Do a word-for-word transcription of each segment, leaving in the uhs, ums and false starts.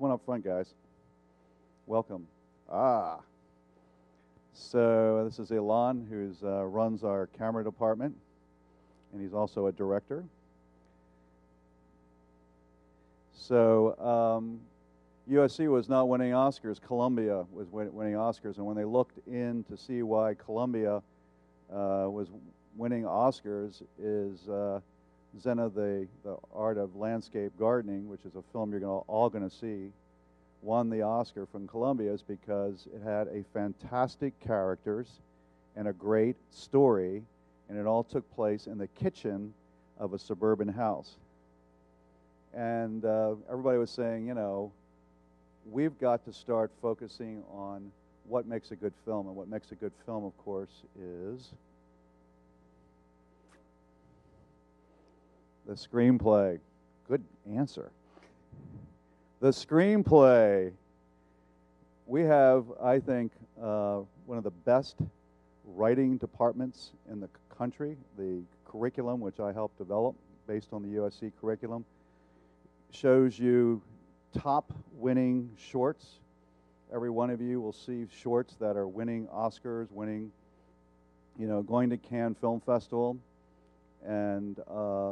on up front, guys. Welcome. Ah. So this is Elan, who uh, runs our camera department, and he's also a director. So um, U S C was not winning Oscars. Columbia was win winning Oscars, and when they looked in to see why Columbia uh, was winning Oscars, is uh, Zena, the, the Art of Landscape Gardening, which is a film you're gonna, all going to see, won the Oscar from Columbia is because it had a fantastic characters and a great story, and it all took place in the kitchen of a suburban house. And uh, everybody was saying, you know, we've got to start focusing on what makes a good film, and what makes a good film, of course, is the screenplay. Good answer. The screenplay. We have, I think, uh, one of the best writing departments in the country. The curriculum, which I helped develop based on the U S C curriculum, shows you top winning shorts. Every one of you will see shorts that are winning Oscars, winning, you know, going to Cannes Film Festival, and uh,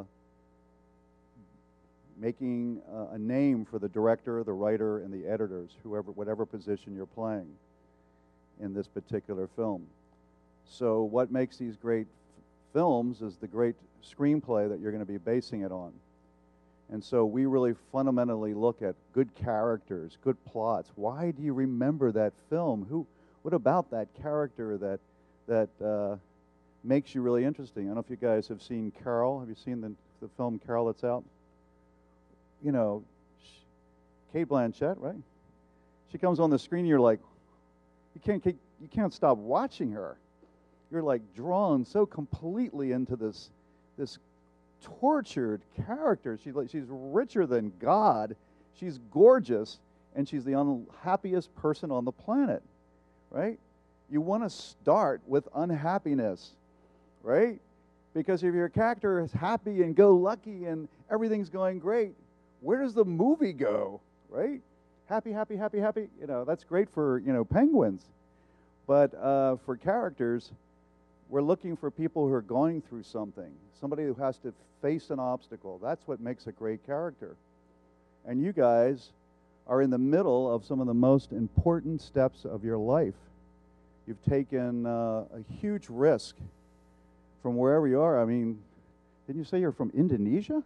making uh, a name for the director, the writer, and the editors, whoever, whatever position you're playing in this particular film. So what makes these great films is the great screenplay that you're going to be basing it on. And so we really fundamentally look at good characters, good plots. Why do you remember that film? Who? What about that character that that uh, makes you really interesting? I don't know if you guys have seen Carol. Have you seen the, the film Carol that's out? You know, Cate Blanchett, right? She comes on the screen, you're like, you can't you can't stop watching her. You're like drawn so completely into this this tortured character. She's like, she's richer than God. She's gorgeous, and she's the unhappiest person on the planet, right? You want to start with unhappiness, right? Because if your character is happy and go lucky and everything's going great, where does the movie go, right? Happy, happy, happy, happy. You know, that's great for, you know, penguins. But uh, for characters, we're looking for people who are going through something, somebody who has to face an obstacle. That's what makes a great character. And you guys are in the middle of some of the most important steps of your life. You've taken uh, a huge risk from wherever you are. I mean, didn't you say you're from Indonesia?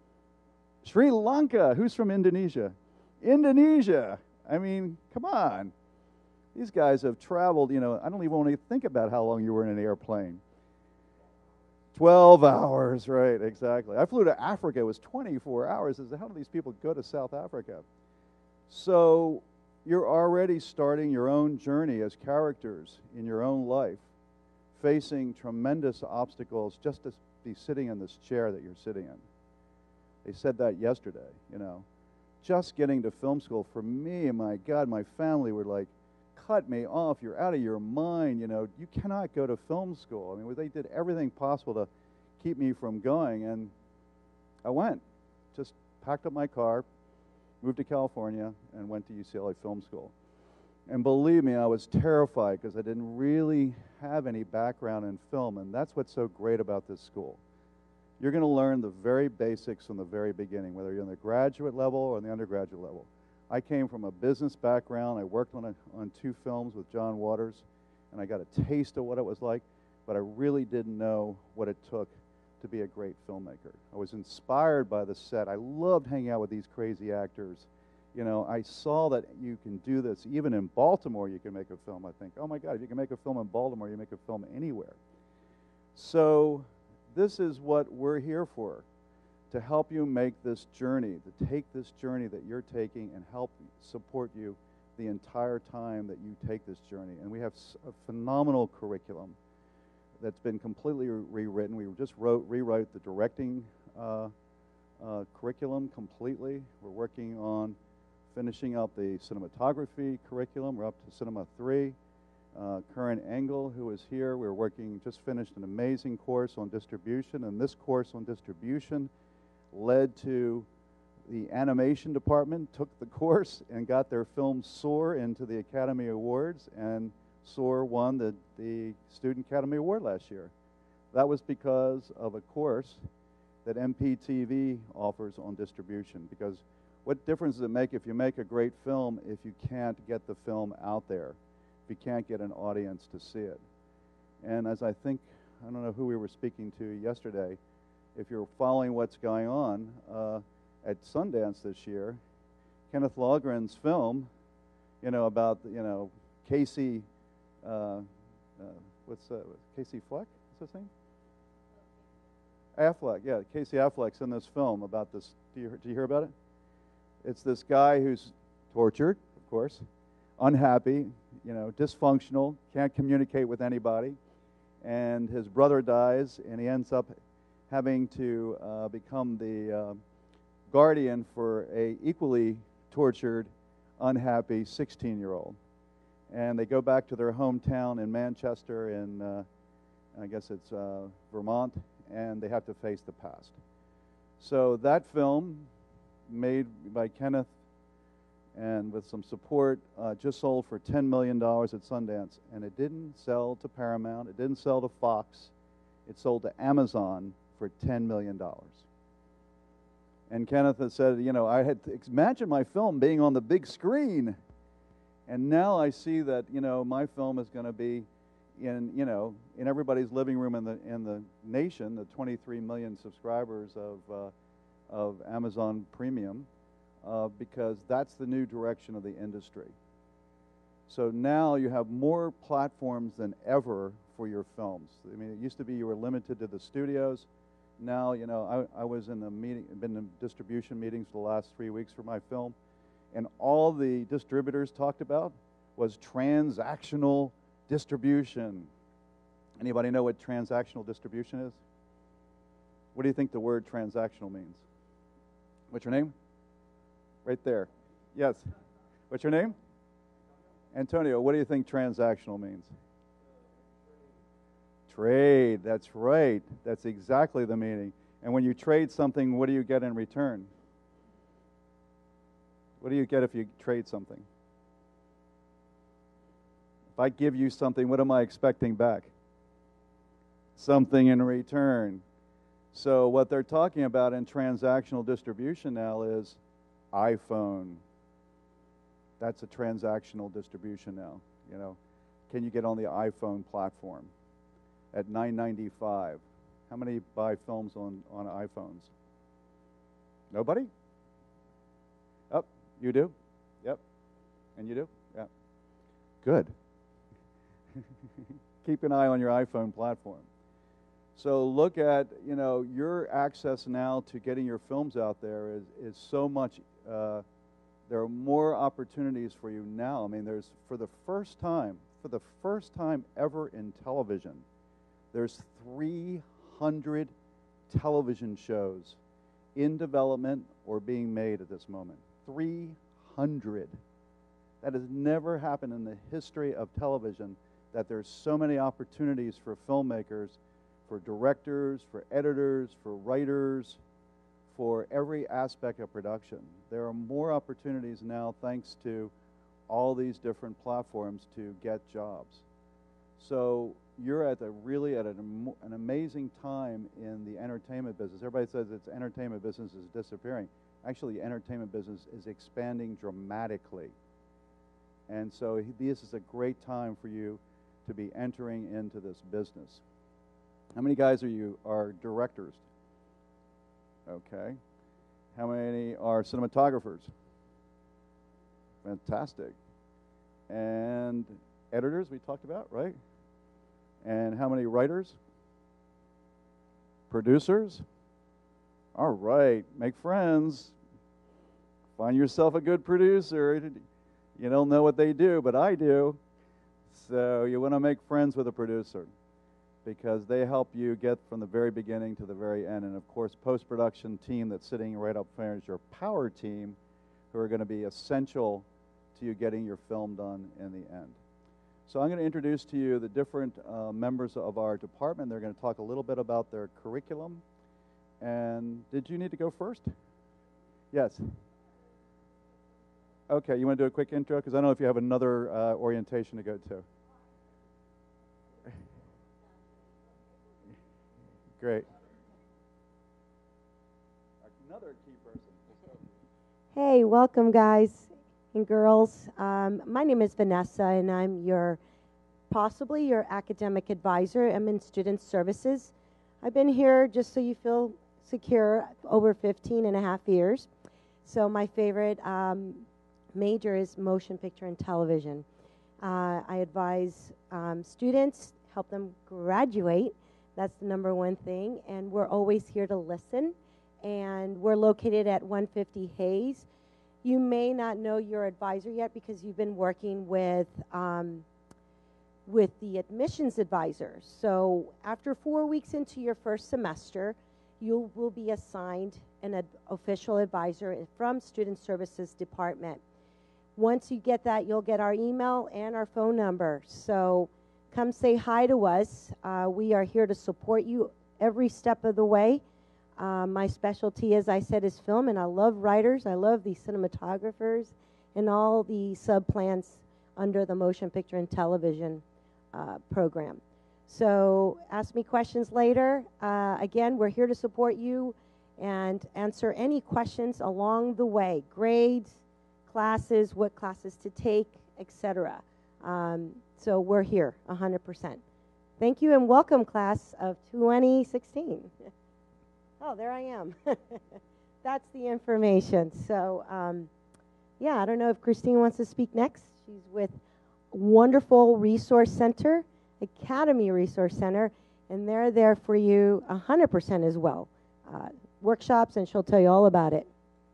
Sri Lanka. Who's from Indonesia? Indonesia. I mean, come on. These guys have traveled, you know, I don't even want to think about how long you were in an airplane. twelve hours, right, exactly. I flew to Africa. It was twenty-four hours. How do these people go to South Africa? So you're already starting your own journey as characters in your own life, facing tremendous obstacles just to be sitting in this chair that you're sitting in. They said that yesterday, you know. Just getting to film school, for me, my God, my family were like, cut me off, you're out of your mind, you know, you cannot go to film school. I mean, they did everything possible to keep me from going, and I went. Just packed up my car, moved to California, and went to U C L A Film School. And believe me, I was terrified because I didn't really have any background in film, and that's what's so great about this school. You're going to learn the very basics from the very beginning, whether you're in the graduate level or in the undergraduate level. I came from a business background. I worked on, a, on two films with John Waters, and I got a taste of what it was like, but I really didn't know what it took to be a great filmmaker. I was inspired by the set. I loved hanging out with these crazy actors. You know, I saw that you can do this. Even in Baltimore, you can make a film. I think, oh my God, if you can make a film in Baltimore, you make a film anywhere. So this is what we're here for, to help you make this journey, to take this journey that you're taking and help support you the entire time that you take this journey. And we have a phenomenal curriculum that's been completely rewritten. We just wrote, rewrote the directing uh, uh, curriculum completely. We're working on finishing up the cinematography curriculum. We're up to Cinema three. Uh, Curran Engel, who is here, we're working, just finished an amazing course on distribution, and this course on distribution led to the animation department took the course and got their film Soar into the Academy Awards, and Soar won the, the Student Academy Award last year. That was because of a course that M P T V offers on distribution. Because what difference does it make if you make a great film if you can't get the film out there, if you can't get an audience to see it? And as I think, I don't know who we were speaking to yesterday, if you're following what's going on uh, at Sundance this year, Kenneth Lofgren's film, you know, about, you know, Casey, uh, uh, what's uh, Casey Fleck? What's his name? Affleck, yeah, Casey Affleck's in this film about this. Do you, do you hear about it? It's this guy who's tortured, of course, unhappy, you know, dysfunctional, can't communicate with anybody, and his brother dies, and he ends up having to uh, become the uh, guardian for a equally tortured, unhappy sixteen-year-old. And they go back to their hometown in Manchester, in uh, I guess it's uh, Vermont, and they have to face the past. So that film, made by Kenneth and with some support, uh, just sold for ten million dollars at Sundance. And it didn't sell to Paramount, it didn't sell to Fox, it sold to Amazon for ten million dollars. And Kenneth has said, you know, I had to imagine my film being on the big screen. And now I see that, you know, my film is going to be in, you know, in everybody's living room in the in the nation, the twenty-three million subscribers of uh, of Amazon Premium, uh, because that's the new direction of the industry. So now you have more platforms than ever for your films. I mean, it used to be you were limited to the studios. Now, you know, I, I was in the meeting, been in distribution meetings for the last three weeks for my film, and all the distributors talked about was transactional distribution. Anybody know what transactional distribution is? What do you think the word transactional means? What's your name? Right there. Yes. What's your name? Antonio. What do you think transactional means? Trade. That's right. That's exactly the meaning. And when you trade something, what do you get in return? What do you get if you trade something? If I give you something, what am I expecting back? Something in return. So what they're talking about in transactional distribution now is iPhone. That's a transactional distribution now. You know, can you get on the iPhone platform at nine ninety-five? How many buy films on, on iPhones? Nobody? Oh, you do? Yep. And you do? Yeah. Good. Keep an eye on your iPhone platform. So look at, you know, your access now to getting your films out there is, is so much, uh, there are more opportunities for you now. I mean, there's, for the first time, for the first time ever in television, there's three hundred television shows in development or being made at this moment. three hundred. That has never happened in the history of television, that there's so many opportunities for filmmakers, for directors, for editors, for writers, for every aspect of production. There are more opportunities now thanks to all these different platforms to get jobs. So you're at a really at an, an amazing time in the entertainment business. Everybody says its entertainment business is disappearing. Actually, the entertainment business is expanding dramatically. And so this is a great time for you to be entering into this business. How many guys are you are directors? Okay. How many are cinematographers? Fantastic. And editors we talked about, right? And how many writers? Producers? All right, make friends. Find yourself a good producer. You don't know what they do, but I do. So you want to make friends with a producer because they help you get from the very beginning to the very end. And of course, post-production team that's sitting right up there is your power team, who are going to be essential to you getting your film done in the end. So I'm going to introduce to you the different uh, members of our department. They're going to talk a little bit about their curriculum. And did you need to go first? Yes. Okay, you want to do a quick intro? Because I don't know if you have another uh, orientation to go to. Great. Another key person. Hey, welcome guys and girls. Um, my name is Vanessa and I'm your, possibly your academic advisor. I'm in student services. I've been here, just so you feel secure, over fifteen and a half years. So my favorite um, major is motion picture and television. Uh, I advise um, students, help them graduate. That's the number one thing. And we're always here to listen. And we're located at one fifty Hayes. You may not know your advisor yet because you've been working with um, with the admissions advisor. So after four weeks into your first semester, you will be assigned an ad official advisor from Student Services Department. Once you get that, you'll get our email and our phone number. So come say hi to us. Uh, we are here to support you every step of the way. Uh, my specialty, as I said, is film, and I love writers. I love the cinematographers and all the sub-plans under the motion picture and television uh, program. So ask me questions later. Uh, again, we're here to support you and answer any questions along the way. Grades, classes, what classes to take, et cetera. Um, so we're here one hundred percent. Thank you and welcome, class of twenty sixteen. Oh, there I am. That's the information. So, um, yeah, I don't know if Christine wants to speak next. She's with Wonderful Resource Center, Academy Resource Center, and they're there for you one hundred percent as well. Uh, workshops, and she'll tell you all about it.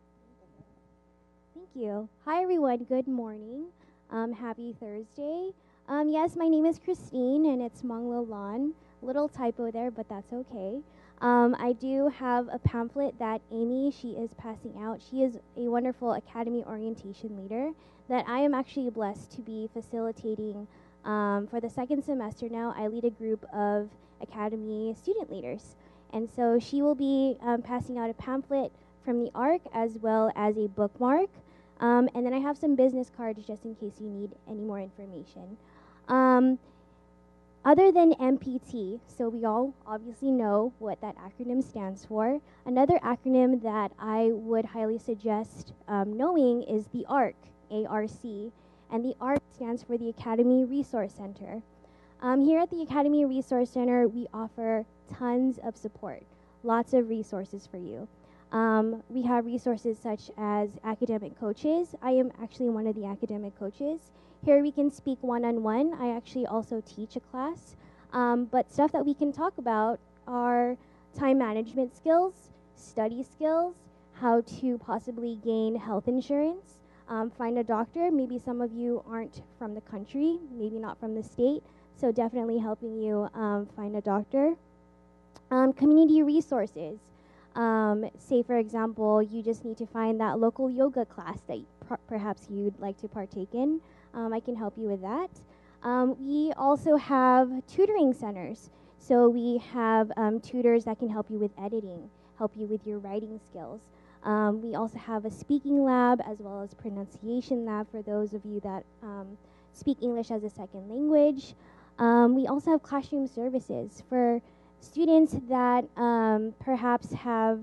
Thank you. Hi, everyone. Good morning. Um, happy Thursday. Um, yes, my name is Christine, and it's Monglo Lan. Little typo there, but that's okay. Um, I do have a pamphlet that Amy, she is passing out. She is a wonderful Academy orientation leader that I am actually blessed to be facilitating um, for the second semester now. I lead a group of Academy student leaders. And so she will be um, passing out a pamphlet from the A R C as well as a bookmark. Um, and then I have some business cards just in case you need any more information. Um, Other than M P T, so we all obviously know what that acronym stands for, another acronym that I would highly suggest um, knowing is the A R C, A R C, and the A R C stands for the Academy Resource Center. Um, here at the Academy Resource Center, we offer tons of support, lots of resources for you. Um, we have resources such as academic coaches. I am actually one of the academic coaches. Here we can speak one-on-one. I actually also teach a class. Um, but stuff that we can talk about are time management skills, study skills, how to possibly gain health insurance, um, find a doctor. Maybe some of you aren't from the country, maybe not from the state, so definitely helping you um, find a doctor. Um, community resources. Um, say, for example, you just need to find that local yoga class that per perhaps you'd like to partake in. Um, I can help you with that. Um, we also have tutoring centers. So we have um, tutors that can help you with editing, help you with your writing skills. Um, we also have a speaking lab as well as pronunciation lab for those of you that um, speak English as a second language. Um, we also have classroom services for students that um, perhaps have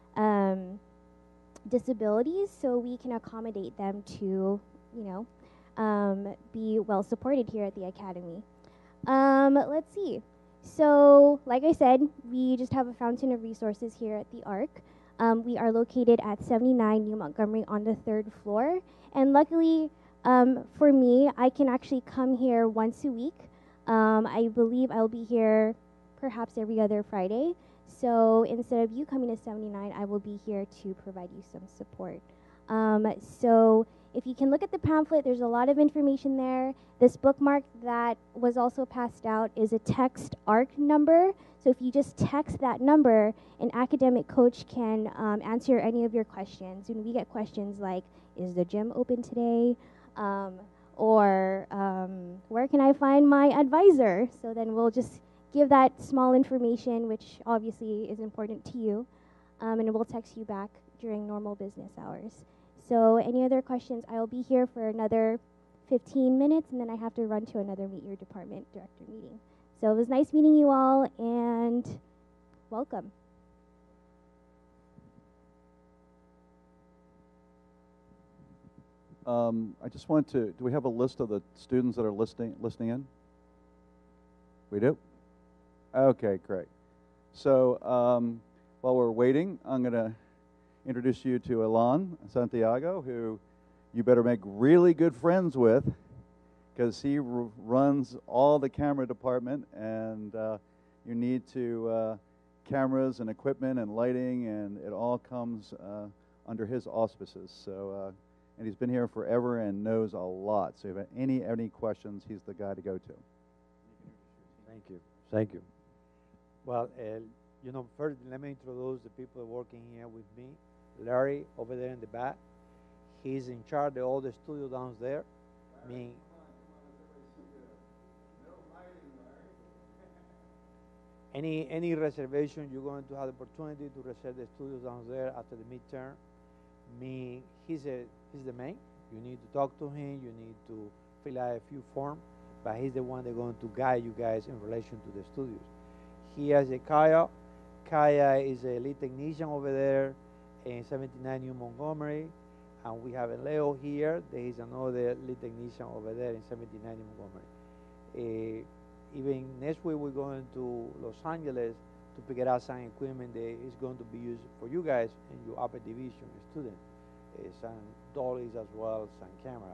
um, disabilities, so we can accommodate them to, you know, um, be well supported here at the Academy. Um, let's see. So, like I said, we just have a fountain of resources here at the A R C. Um, we are located at seventy-nine New Montgomery on the third floor, and luckily um, for me, I can actually come here once a week. Um, I believe I'll be here perhaps every other Friday. So instead of you coming to seventy-nine, I will be here to provide you some support. Um, so if you can look at the pamphlet, there's a lot of information there. This bookmark that was also passed out is a text A R C number. So if you just text that number, an academic coach can um, answer any of your questions. And we get questions like, is the gym open today? Um, or um, where can I find my advisor? So then we'll just give that small information, which obviously is important to you. um, and we'll text you back during normal business hours. So any other questions, I'll be here for another fifteen minutes, and then I have to run to another Meet Your Department Director meeting. So it was nice meeting you all, and welcome. Um, I just want to, do we have a list of the students that are listening, listening in? We do? Okay, great. So um, while we're waiting, I'm going to introduce you to Elan Santiago, who you better make really good friends with, because he r runs all the camera department, and uh, you need to, uh, cameras and equipment and lighting, and it all comes uh, under his auspices. So, uh, and he's been here forever and knows a lot. So if you have any, any questions, he's the guy to go to. Thank you. Thank you. Well, uh, you know, first let me introduce the people working here with me. Larry over there in the back. He's in charge of all the studio down there. I mean, any any reservation, you're going to have the opportunity to reserve the studios down there after the midterm. Me, he's a he's the main. You need to talk to him. You need to fill out a few forms, but he's the one that's going to guide you guys in relation to the studios. He has a Kaya. Kaya is a lead technician over there in seventy-nine New Montgomery, and we have a Leo here. There is another lead technician over there in seventy-nine New Montgomery. Uh, even next week we're going to Los Angeles to pick it up some equipment that is going to be used for you guys in your upper division student. Uh, some dollies as well, some camera.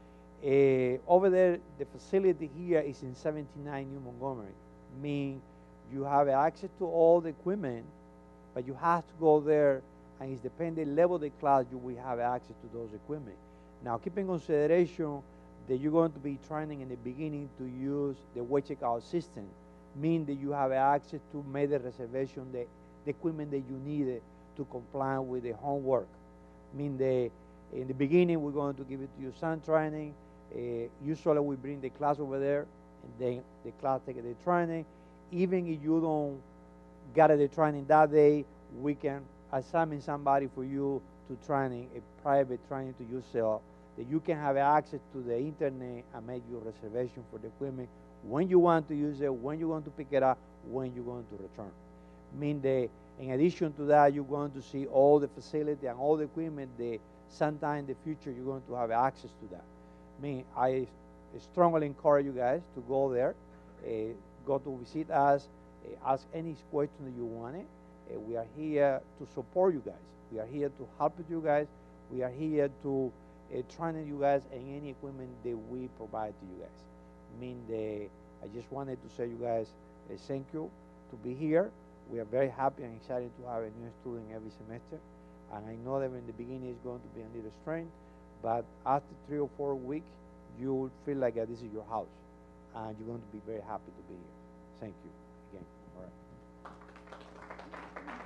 Uh, over there, the facility here is in seventy-nine New Montgomery, meaning you have access to all the equipment, but you have to go there, and it's depending level of the class you will have access to those equipment. Now, keep in consideration that you're going to be training in the beginning to use the weight checkout system, meaning that you have access to make the reservation, the, the equipment that you need to comply with the homework. Mean that in the beginning we're going to give it to you some training. Uh, usually we bring the class over there, and then the class take the training. Even if you don't get the training that day, we can assign somebody for you to training, a private training to yourself, that you can have access to the internet and make your reservation for the equipment when you want to use it, when you want to pick it up, when you're going to return. Mean that in addition to that, you're going to see all the facility and all the equipment that sometime in the future you're going to have access to that. I mean, I strongly encourage you guys to go there, uh, go to visit us, uh, ask any question that you want it. Uh, we are here to support you guys. We are here to help you guys. We are here to uh, train you guys in any equipment that we provide to you guys. I mean, the, I just wanted to say you guys uh, thank you to be here. We are very happy and excited to have a new student every semester. And I know that in the beginning it's going to be a little strain, but after three or four weeks, you will feel like uh, this is your house. And you're going to be very happy to be here. Thank you again. All right.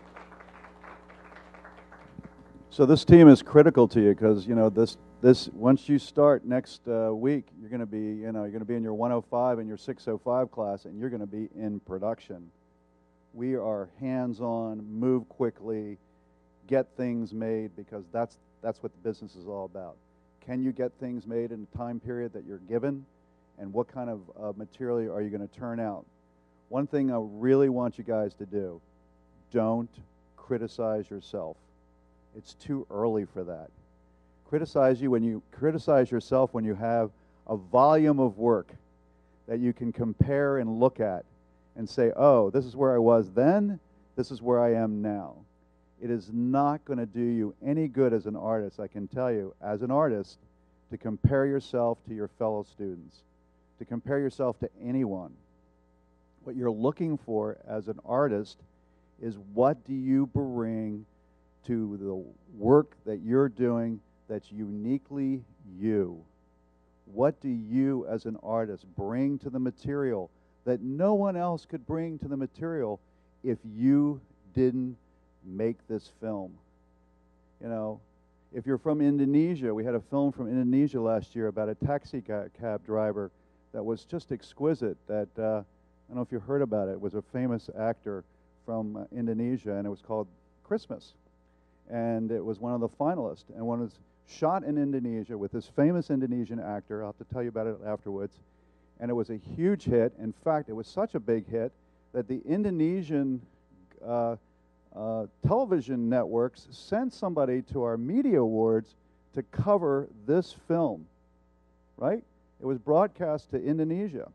So this team is critical to you because, you know, this, this once you start next uh, week, you're going to be, you know, you're going to be in your one oh five and your six oh five class, and you're going to be in production. We are hands-on, move quickly, get things made, because that's that's what the business is all about. Can you get things made in the time period that you're given, and what kind of uh, material are you going to turn out? One thing I really want you guys to do, don't criticize yourself. It's too early for that. Criticize you when you criticize yourself when you have a volume of work that you can compare and look at and say, oh, this is where I was then, this is where I am now. It is not going to do you any good as an artist, I can tell you, as an artist, to compare yourself to your fellow students, to compare yourself to anyone. What you're looking for as an artist is, what do you bring to the work that you're doing that's uniquely you? What do you as an artist bring to the material that no one else could bring to the material if you didn't make this film? You know, if you're from Indonesia, we had a film from Indonesia last year about a taxi cab driver that was just exquisite. That uh, I don't know if you heard about it. It was a famous actor from uh, Indonesia, and it was called Christmas. And it was one of the finalists. And one was shot in Indonesia with this famous Indonesian actor. I'll have to tell you about it afterwards. And it was a huge hit. In fact, it was such a big hit that the Indonesian uh, uh, television networks sent somebody to our media awards to cover this film, right? It was broadcast to Indonesia.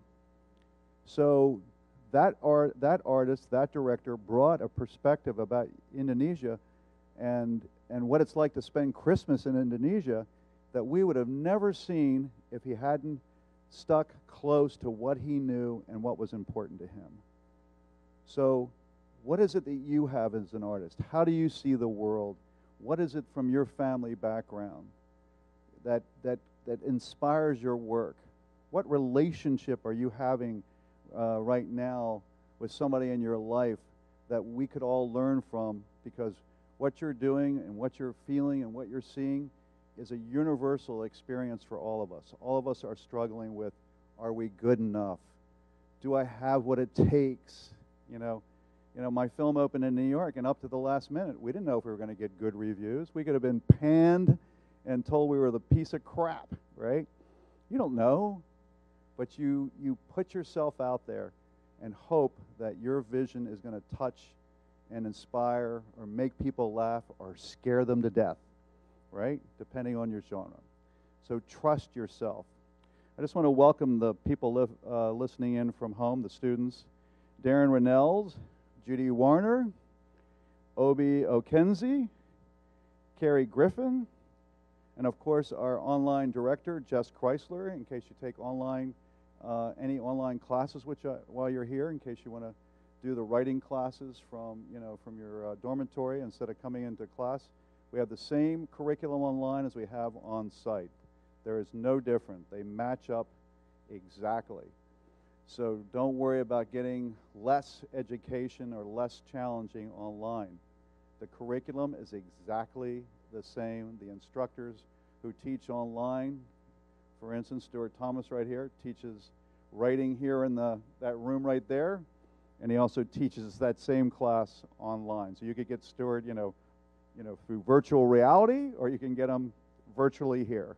So that art, that artist, that director brought a perspective about Indonesia and, and what it's like to spend Christmas in Indonesia that we would have never seen if he hadn't stuck close to what he knew and what was important to him. So what is it that you have as an artist? How do you see the world? What is it from your family background that, that, that inspires your work? What relationship are you having uh, right now with somebody in your life that we could all learn from? Because what you're doing and what you're feeling and what you're seeing is a universal experience for all of us. All of us are struggling with, are we good enough? Do I have what it takes? You know, you know, my film opened in New York, and up to the last minute, we didn't know if we were going to get good reviews. We could have been panned and told we were the piece of crap, right? You don't know, but you, you put yourself out there and hope that your vision is going to touch and inspire or make people laugh or scare them to death, right? Depending on your genre. So trust yourself. I just want to welcome the people li uh, listening in from home, the students. Darren Rennells, Judy Warner, Obi Okenzie, Carrie Griffin, and of course our online director, Jess Chrysler, in case you take online, uh, any online classes which uh, while you're here, in case you want to do the writing classes from, you know, from your uh, dormitory instead of coming into class. We have the same curriculum online as we have on site. There is no different. They match up exactly. So don't worry about getting less education or less challenging online. The curriculum is exactly the same. The instructors who teach online, for instance, Stuart Thomas right here teaches writing here in the that room right there, and he also teaches that same class online. So you could get Stuart, you know, you know, through virtual reality, or you can get them virtually here.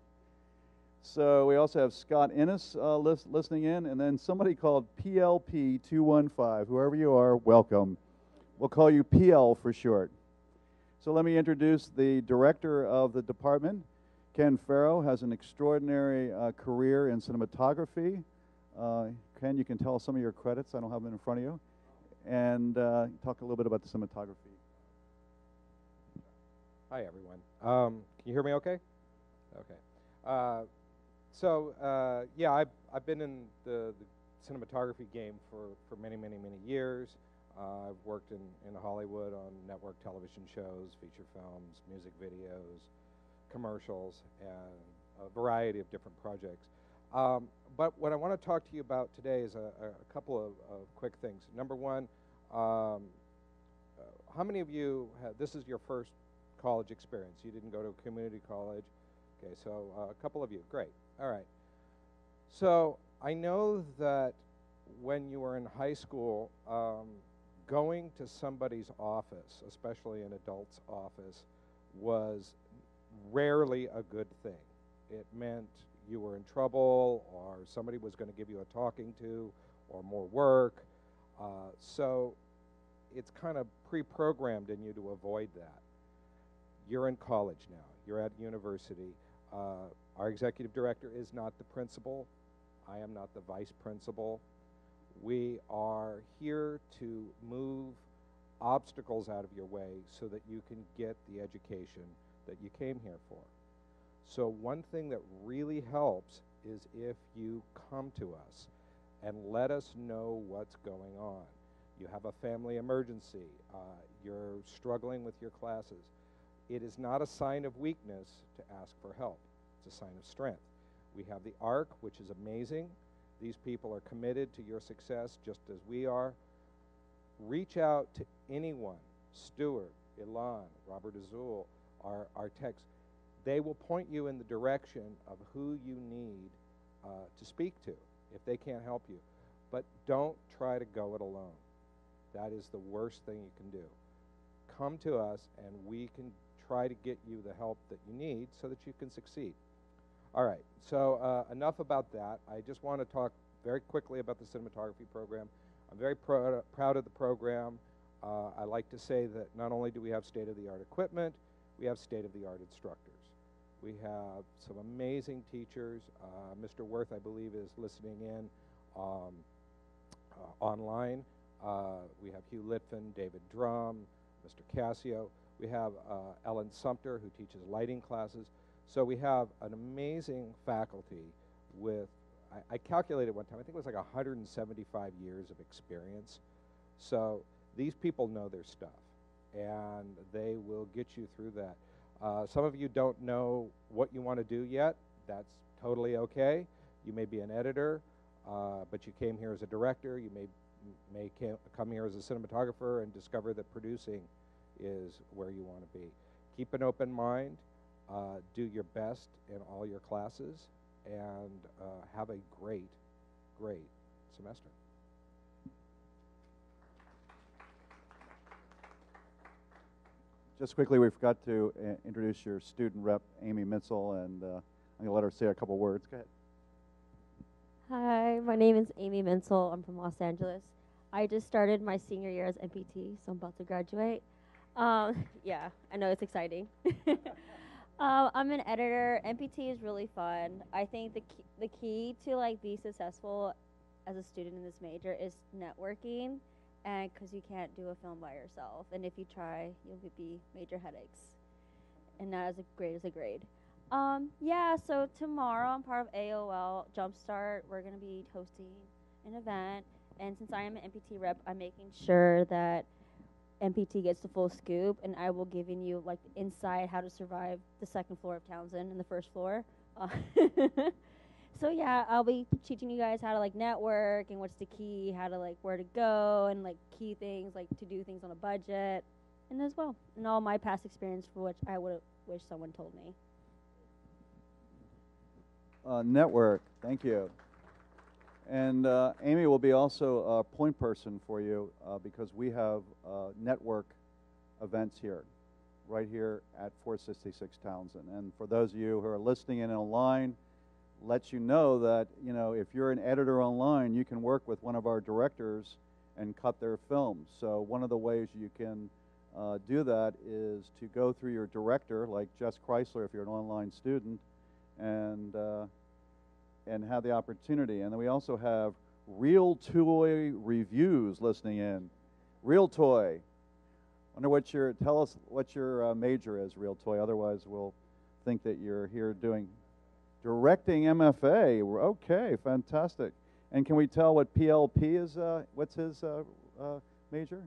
So we also have Scott Innes uh, lis listening in, and then somebody called P L P two one five. Whoever you are, welcome. We'll call you P L for short. So let me introduce the director of the department. Ken Farrow has an extraordinary uh, career in cinematography. Uh, Ken, you can tell us some of your credits. I don't have them in front of you. And uh, talk a little bit about the cinematography. Hi, everyone. Um, can you hear me okay? Okay. Uh, so, uh, yeah, I've, I've been in the, the cinematography game for, for many, many, many years. Uh, I've worked in, in Hollywood on network television shows, feature films, music videos, commercials, and a variety of different projects. Um, but what I want to talk to you about today is a, a couple of, of quick things. Number one, um, uh, how many of you, have, this is your first college experience? You didn't go to a community college. Okay, so uh, a couple of you, great. All right. So I know that when you were in high school, um, going to somebody's office, especially an adult's office, was rarely a good thing. It meant you were in trouble, or somebody was going to give you a talking to, or more work. Uh, so it's kind of pre-programmed in you to avoid that. You're in college now. You're at university. Uh, our executive director is not the principal. I am not the vice principal. We are here to move obstacles out of your way so that you can get the education that you came here for. So one thing that really helps is if you come to us and let us know what's going on. You have a family emergency. Uh, you're struggling with your classes. It is not a sign of weakness to ask for help. It's a sign of strength. We have the ARC, which is amazing. These people are committed to your success just as we are. Reach out to anyone, Stuart, Ilan, Robert Azul, our, our techs. They will point you in the direction of who you need uh, to speak to if they can't help you. But don't try to go it alone. That is the worst thing you can do. come to us and we can try to get you the help that you need so that you can succeed. All right, so uh, enough about that. I just want to talk very quickly about the cinematography program. I'm very pr proud of the program. Uh, I like to say that not only do we have state-of-the-art equipment, we have state-of-the-art instructors. We have some amazing teachers. Uh, Mister Worth, I believe, is listening in um, uh, online. Uh, we have Hugh Litvin, David Drum, Mister Cassio. We have uh, Ellen Sumter, who teaches lighting classes. So we have an amazing faculty with, I, I calculated one time, I think it was like one hundred seventy-five years of experience. So these people know their stuff, and they will get you through that. Uh, some of you don't know what you want to do yet. That's totally okay. You may be an editor, uh, but you came here as a director. You may, may come here as a cinematographer and discover that producing is where you want to be. Keep an open mind. Uh, do your best in all your classes, and uh, have a great, great semester. Just quickly, we forgot to uh, introduce your student rep, Amy Mitzel, and uh, I'm going to let her say a couple words. Go ahead. Hi, my name is Amy Minsel. I'm from Los Angeles. I just started my senior year as M P T, so I'm about to graduate. Um, yeah, I know it's exciting. uh, I'm an editor. M P T is really fun. I think the key, the key to like be successful as a student in this major is networking, and because you can't do a film by yourself, and if you try, you'll be major headaches, and not as a great as a grade. Um, yeah, so tomorrow I'm part of A O L Jumpstart. We're going to be hosting an event, and since I am an M P T rep, I'm making sure that M P T gets the full scoop, and I will giving you like the inside how to survive the second floor of Townsend and the first floor. Uh, so yeah, I'll be teaching you guys how to like network and what's the key, how to like where to go, and like key things like to do things on a budget, and as well, and all my past experience for which I would wish someone told me. Uh, network, thank you. And uh, Amy will be also a point person for you uh, because we have uh, network events here, right here at four sixty-six Townsend. And for those of you who are listening in online, let you know that, you know, if you're an editor online, you can work with one of our directors and cut their films. So one of the ways you can uh, do that is to go through your director, like Jess Chrysler if you're an online student, and uh, and have the opportunity. And then we also have Real Toy Reviews listening in. Real Toy. Wonder what your, tell us what your uh, major is, Real Toy. Otherwise, we'll think that you're here doing directing M F A. Okay, fantastic. And can we tell what P L P is, uh, what's his uh, uh, major?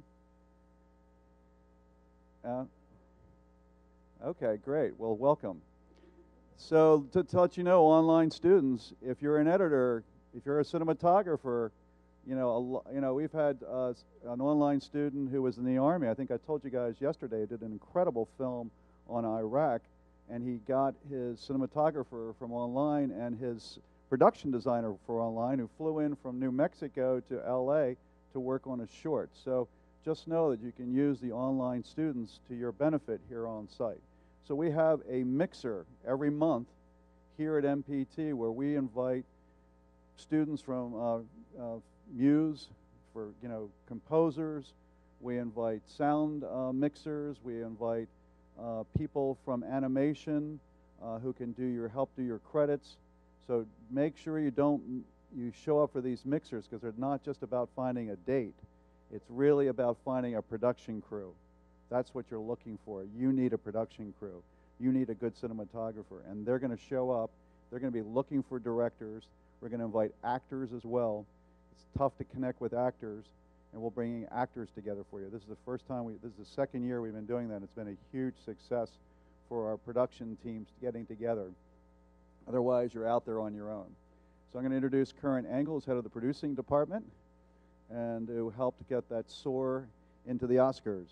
Uh, okay, great. Well, welcome. So to, to let you know, online students, if you're an editor, if you're a cinematographer, you know, a, you know, we've had uh, an online student who was in the Army. I think I told you guys yesterday, did an incredible film on Iraq, and he got his cinematographer from online and his production designer for online, who flew in from New Mexico to L A to work on a short. So just know that you can use the online students to your benefit here on site. So we have a mixer every month here at M P T where we invite students from uh, uh, Muse for, you know, composers. We invite sound uh, mixers. We invite uh, people from animation uh, who can do your help do your credits. So make sure you don't you show up for these mixers because they're not just about finding a date. It's really about finding a production crew. That's what you're looking for. You need a production crew. You need a good cinematographer. And they're going to show up. They're going to be looking for directors. We're going to invite actors as well. It's tough to connect with actors, and we'll bring actors together for you. This is the first time, we, this is the second year we've been doing that. It's been a huge success for our production teams getting together. Otherwise, you're out there on your own. So I'm going to introduce Curran Engel, who's head of the producing department, and who helped get that soar into the Oscars.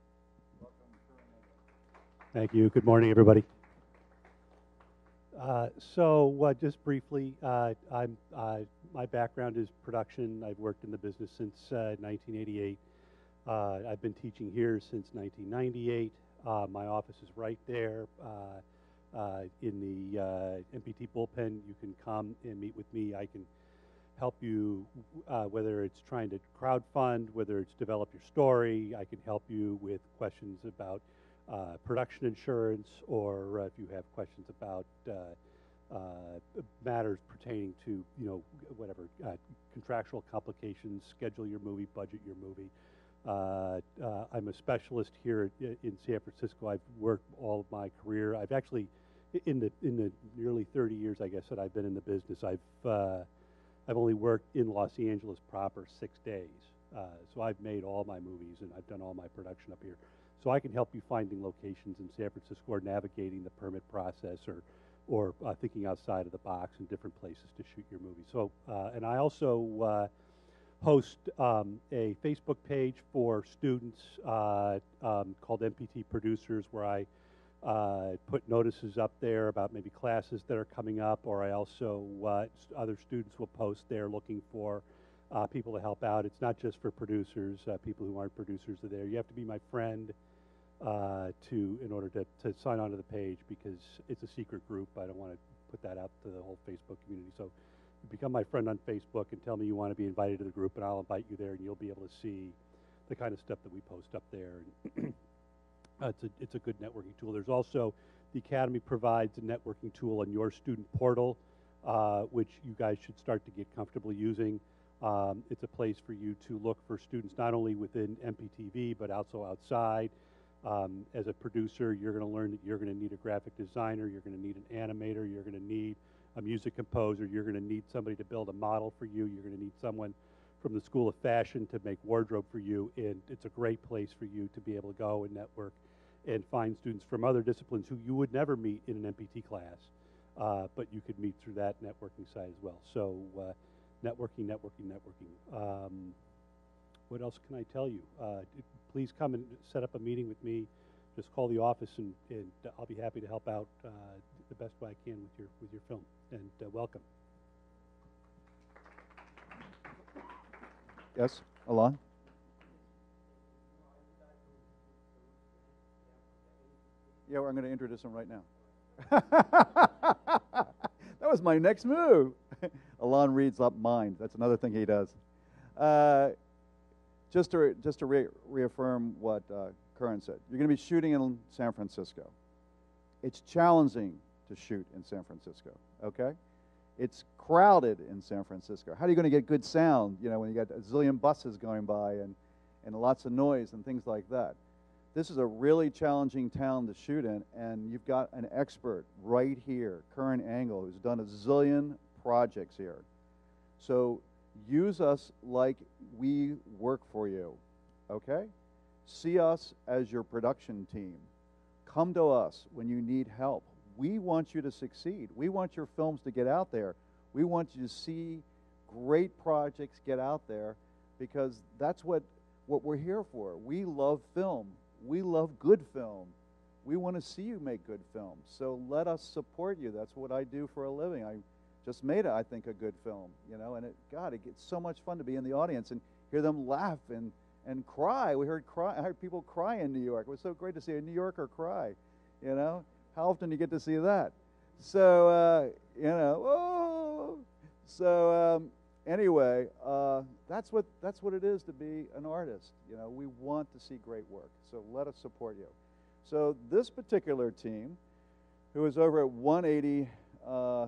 Thank you. Good morning, everybody. Uh, so, uh, just briefly, uh, I'm, uh, my background is production. I've worked in the business since uh, nineteen eighty-eight. Uh, I've been teaching here since nineteen ninety-eight. Uh, my office is right there uh, uh, in the uh, M P T bullpen. You can come and meet with me. I can help you, uh, whether it's trying to crowdfund, whether it's develop your story. I can help you with questions about uh, production insurance, or uh, if you have questions about uh, uh, matters pertaining to, you know, whatever, uh, contractual complications, schedule your movie, budget your movie. Uh, uh, I'm a specialist here in San Francisco. I've worked all of my career. I've actually, in the in the nearly thirty years, I guess, that I've been in the business, I've uh, I've only worked in Los Angeles proper six days. Uh, so I've made all my movies and I've done all my production up here. So I can help you finding locations in San Francisco or navigating the permit process, or or uh, thinking outside of the box in different places to shoot your movie. So, uh, and I also uh, host um, a Facebook page for students uh, um, called M P T Producers, where I uh, put notices up there about maybe classes that are coming up, or I also, uh, other students will post there looking for uh, people to help out. It's not just for producers. Uh, people who aren't producers are there. You have to be my friend uh, to in order to, to sign on to the page, because it's a secret group. I don't want to put that out to the whole Facebook community. So you become my friend on Facebook and tell me you want to be invited to the group, and I'll invite you there, and you'll be able to see the kind of stuff that we post up there. And uh, it's a it's a good networking tool. There's also, the Academy provides a networking tool on your student portal, uh, which you guys should start to get comfortable using. Um, it's a place for you to look for students not only within M P T V but also outside. Um, as a producer, you're going to learn that you're going to need a graphic designer, you're going to need an animator, you're going to need a music composer, you're going to need somebody to build a model for you, you're going to need someone from the School of Fashion to make wardrobe for you, and it's a great place for you to be able to go and network and find students from other disciplines who you would never meet in an M P T class, uh, but you could meet through that networking side as well. So uh, networking, networking, networking. Um, what else can I tell you? Uh, please come and set up a meeting with me. Just call the office, and, and I'll be happy to help out uh, the best way I can with your with your film. And uh, welcome. Yes, Alon? Yeah, well, I'm going to introduce him right now. That was my next move. Alon reads up mind. That's another thing he does. Uh, just to, just to re reaffirm what uh, Curran said, you're going to be shooting in San Francisco. It's challenging to shoot in San Francisco, okay? It's crowded in San Francisco. How are you going to get good sound, you know, when you got a zillion buses going by and, and lots of noise and things like that? This is a really challenging town to shoot in, and you've got an expert right here, Curran Angle, who's done a zillion projects here. So use us like we work for you, okay? See us as your production team. Come to us when you need help. We want you to succeed. We want your films to get out there. We want you to see great projects get out there, because that's what, what we're here for. We love film. We love good film. We want to see you make good films. So let us support you. That's what I do for a living. I just made, I think, a good film, you know, and it, God, it gets so much fun to be in the audience and hear them laugh and, and cry. We heard cry. I heard people cry in New York. It was so great to see a New Yorker cry, you know. How often do you get to see that? So, uh, you know, oh. So um, anyway, uh, that's what that's what it is to be an artist. You know, we want to see great work. So let us support you. So this particular team, who is over at one eighty uh,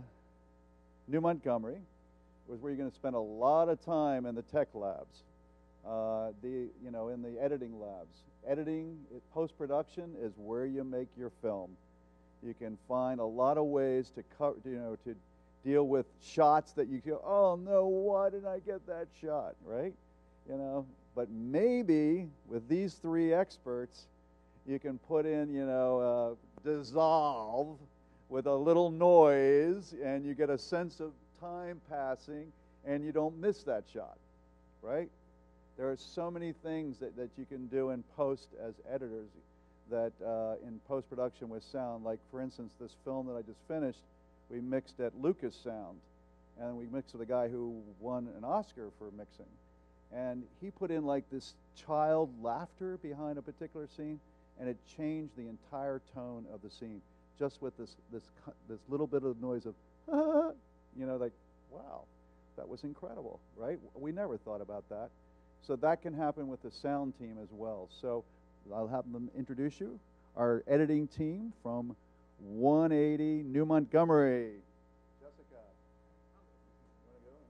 New Montgomery, was where you're going to spend a lot of time in the tech labs, uh, the you know, in the editing labs. Editing, post-production is where you make your film. You can find a lot of ways to cover, you know, to deal with shots that you go, oh no, why didn't I get that shot, right? You know, but maybe with these three experts, you can put in, you know, uh, dissolve with a little noise, and you get a sense of time passing, and you don't miss that shot, right? There are so many things that, that you can do in post as editors that uh, in post-production with sound. Like, for instance, this film that I just finished, we mixed at Lucas Sound, and we mixed with a guy who won an Oscar for mixing. And he put in like this child laughter behind a particular scene, and it changed the entire tone of the scene just with this this this little bit of noise of, ah, you know, like, wow, that was incredible, right? We never thought about that. So that can happen with the sound team as well. So I'll have them introduce you, our editing team from one eighty New Montgomery. Jessica, you want to go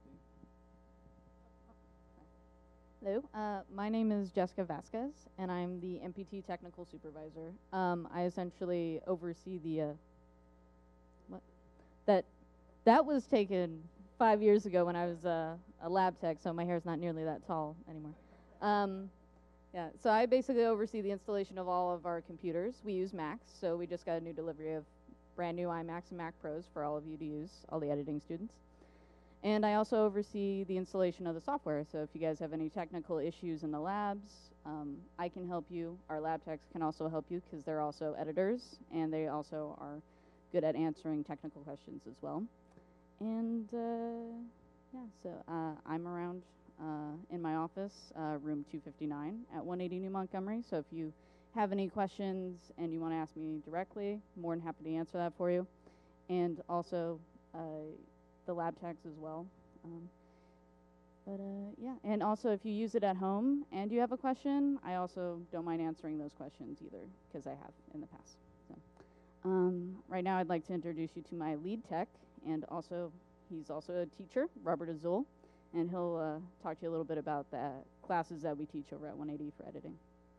and introduce the team? Hello, uh, my name is Jessica Vasquez, and I'm the M P T technical supervisor. Um, I essentially oversee the, uh, what? That, that was taken five years ago when I was uh, a lab tech, so my hair's not nearly that tall anymore. Um, yeah, so I basically oversee the installation of all of our computers. We use Macs, so we just got a new delivery of brand new iMacs and Mac Pros for all of you to use, all the editing students. And I also oversee the installation of the software, so if you guys have any technical issues in the labs, um, I can help you. Our lab techs can also help you because they're also editors, and they also are good at answering technical questions as well. And uh, yeah, so uh, I'm around uh, in my office, uh, room two fifty-nine at one eighty New Montgomery, so if you have any questions and you want to ask me directly, more than happy to answer that for you. And also, uh, the lab techs as well. Um, but uh, yeah, and also if you use it at home and you have a question, I also don't mind answering those questions either, because I have in the past. So, um, right now I'd like to introduce you to my lead tech, and also he's also a teacher, Robert Azul, and he'll uh, talk to you a little bit about the classes that we teach over at one eighty for editing.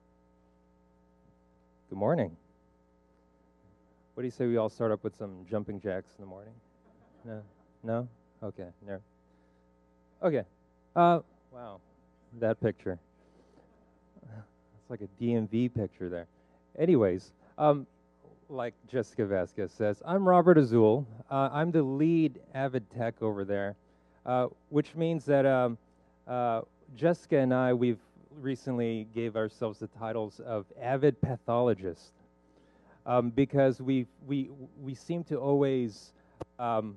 Good morning. What do you say we all start up with some jumping jacks in the morning? No? No? Okay, no. Okay. Uh, wow, that picture. It's like a D M V picture there. Anyways, um, like Jessica Vasquez says, I'm Robert Azul. Uh, I'm the lead Avid Tech over there, uh, which means that um, uh, Jessica and I, we've recently gave ourselves the titles of Avid Pathologist, um, because we we we seem to always um,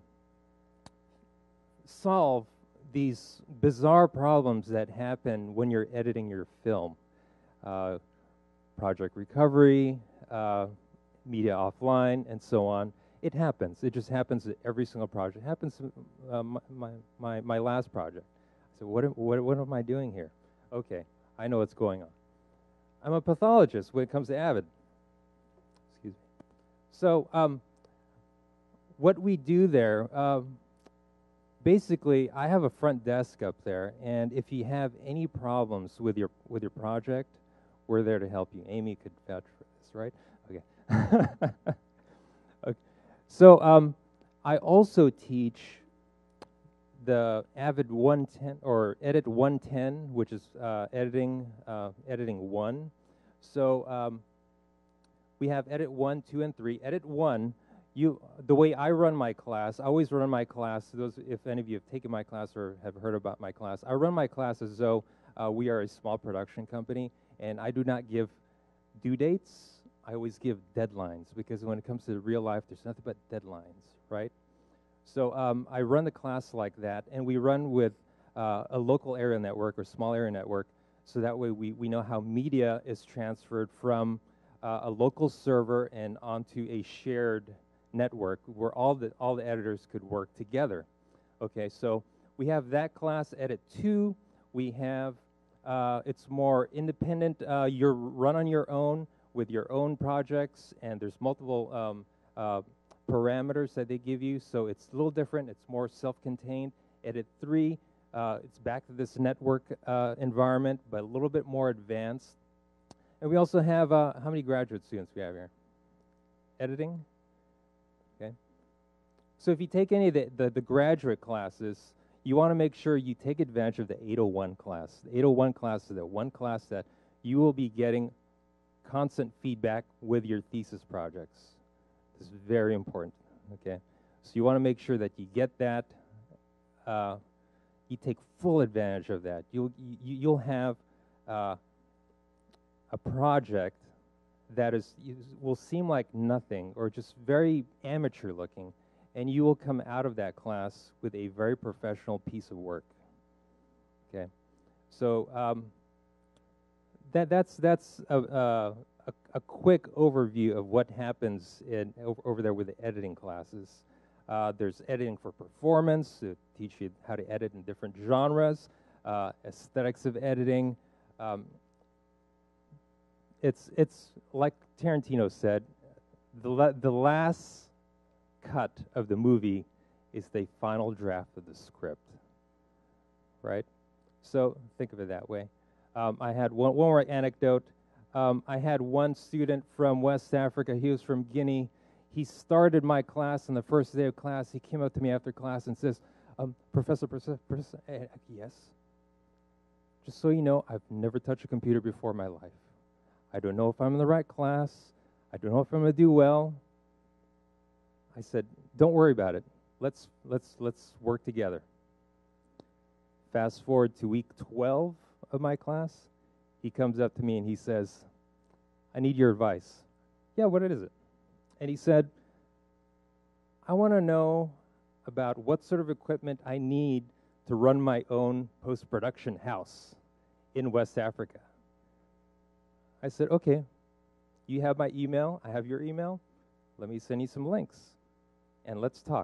solve these bizarre problems that happen when you're editing your film. Uh, project recovery, uh, media offline, and so on. It happens. It just happens at every single project. It happens to uh, my, my, my, my last project. So what, am, what, what am I doing here? Okay, I know what's going on. I'm a pathologist when it comes to Avid. Excuse me. So um, what we do there, um, basically, I have a front desk up there, and if you have any problems with your with your project, we're there to help you. Amy could vouch for this, right? Okay. Okay. So um, I also teach the Avid one ten or Edit one ten, which is uh, editing uh, editing one. So um, we have Edit one, two, and three. Edit one. You, the way I run my class, I always run my class, those, if any of you have taken my class or have heard about my class, I run my class as though uh, we are a small production company, and I do not give due dates, I always give deadlines, because when it comes to real life, there's nothing but deadlines, right? So um, I run the class like that, and we run with uh, a local area network or small area network, so that way we, we know how media is transferred from uh, a local server and onto a shared network where all the all the editors could work together. Okay, so we have that class. Edit two, we have uh, it's more independent. Uh, you're run on your own with your own projects, and there's multiple um, uh, parameters that they give you, so it's a little different. It's more self-contained. Edit three, uh, it's back to this network uh, environment, but a little bit more advanced. And we also have uh, how many graduate students we have here? Editing. Okay. So if you take any of the, the, the graduate classes, you want to make sure you take advantage of the eight oh one class. The eight oh one class is the one class that you will be getting constant feedback with your thesis projects. This is very important, okay? So you want to make sure that you get that, uh, you take full advantage of that. You'll, you, you'll have uh, a project that is will seem like nothing or just very amateur looking, and you will come out of that class with a very professional piece of work. Okay, so um, that that's that's a, uh, a a quick overview of what happens in over, over there with the editing classes. Uh, there's editing for performance to teach you how to edit in different genres, uh, aesthetics of editing. Um, it's it's like Tarantino said, the la the last cut of the movie is the final draft of the script, right? So think of it that way. Um, I had one, one more anecdote. Um, I had one student from West Africa. He was from Guinea. He started my class on the first day of class. He came up to me after class and says, um, Professor, Professor, Professor, eh, yes? Just so you know, I've never touched a computer before in my life. I don't know if I'm in the right class. I don't know if I'm going to do well. I said, don't worry about it. Let's, let's, let's work together. Fast forward to week twelve of my class. He comes up to me and he says, I need your advice. Yeah, what is it? And he said, I want to know about what sort of equipment I need to run my own post-production house in West Africa. I said, okay, you have my email. I have your email. Let me send you some links, and let's talk.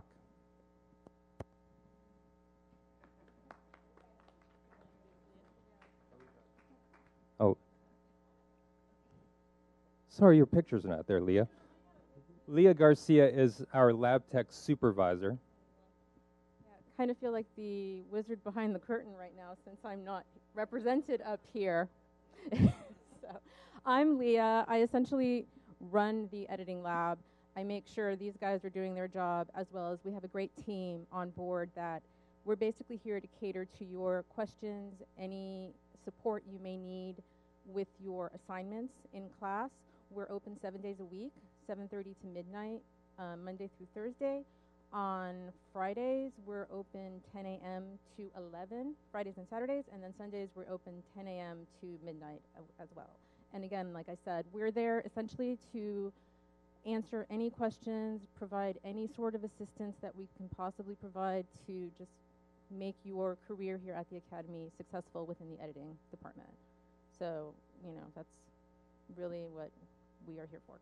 Oh, sorry, your picture's not there, Leah. Leah Garcia is our lab tech supervisor. Yeah, kind of feel like the wizard behind the curtain right now since I'm not represented up here. So, I'm Leah. I essentially run the editing lab. I make sure these guys are doing their job, as well as we have a great team on board that we're basically here to cater to your questions, any support you may need with your assignments in class. We're open seven days a week, seven thirty to midnight, um, Monday through Thursday. On Fridays, we're open ten a m to eleven, Fridays and Saturdays, and then Sundays we're open ten a m to midnight as well. And again, like I said, we're there essentially to answer any questions, provide any sort of assistance that we can possibly provide to just make your career here at the Academy successful within the editing department. So, you know, that's really what we are here for.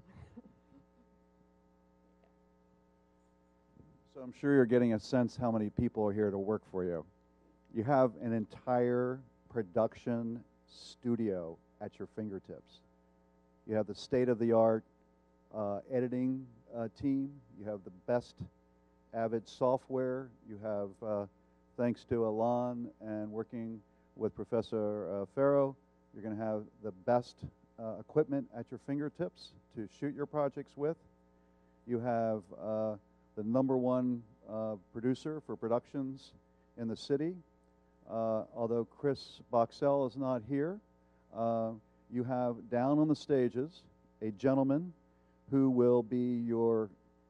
So I'm sure you're getting a sense how many people are here to work for you. You have an entire production studio at your fingertips. You have the state-of-the-art uh, editing uh, team. You have the best Avid software. You have, uh, thanks to Elan and working with Professor uh, Farrow, you're going to have the best uh, equipment at your fingertips to shoot your projects with. You have uh, the number one uh, producer for productions in the city. Uh, although Chris Boxell is not here, uh, you have down on the stages a gentleman who will be your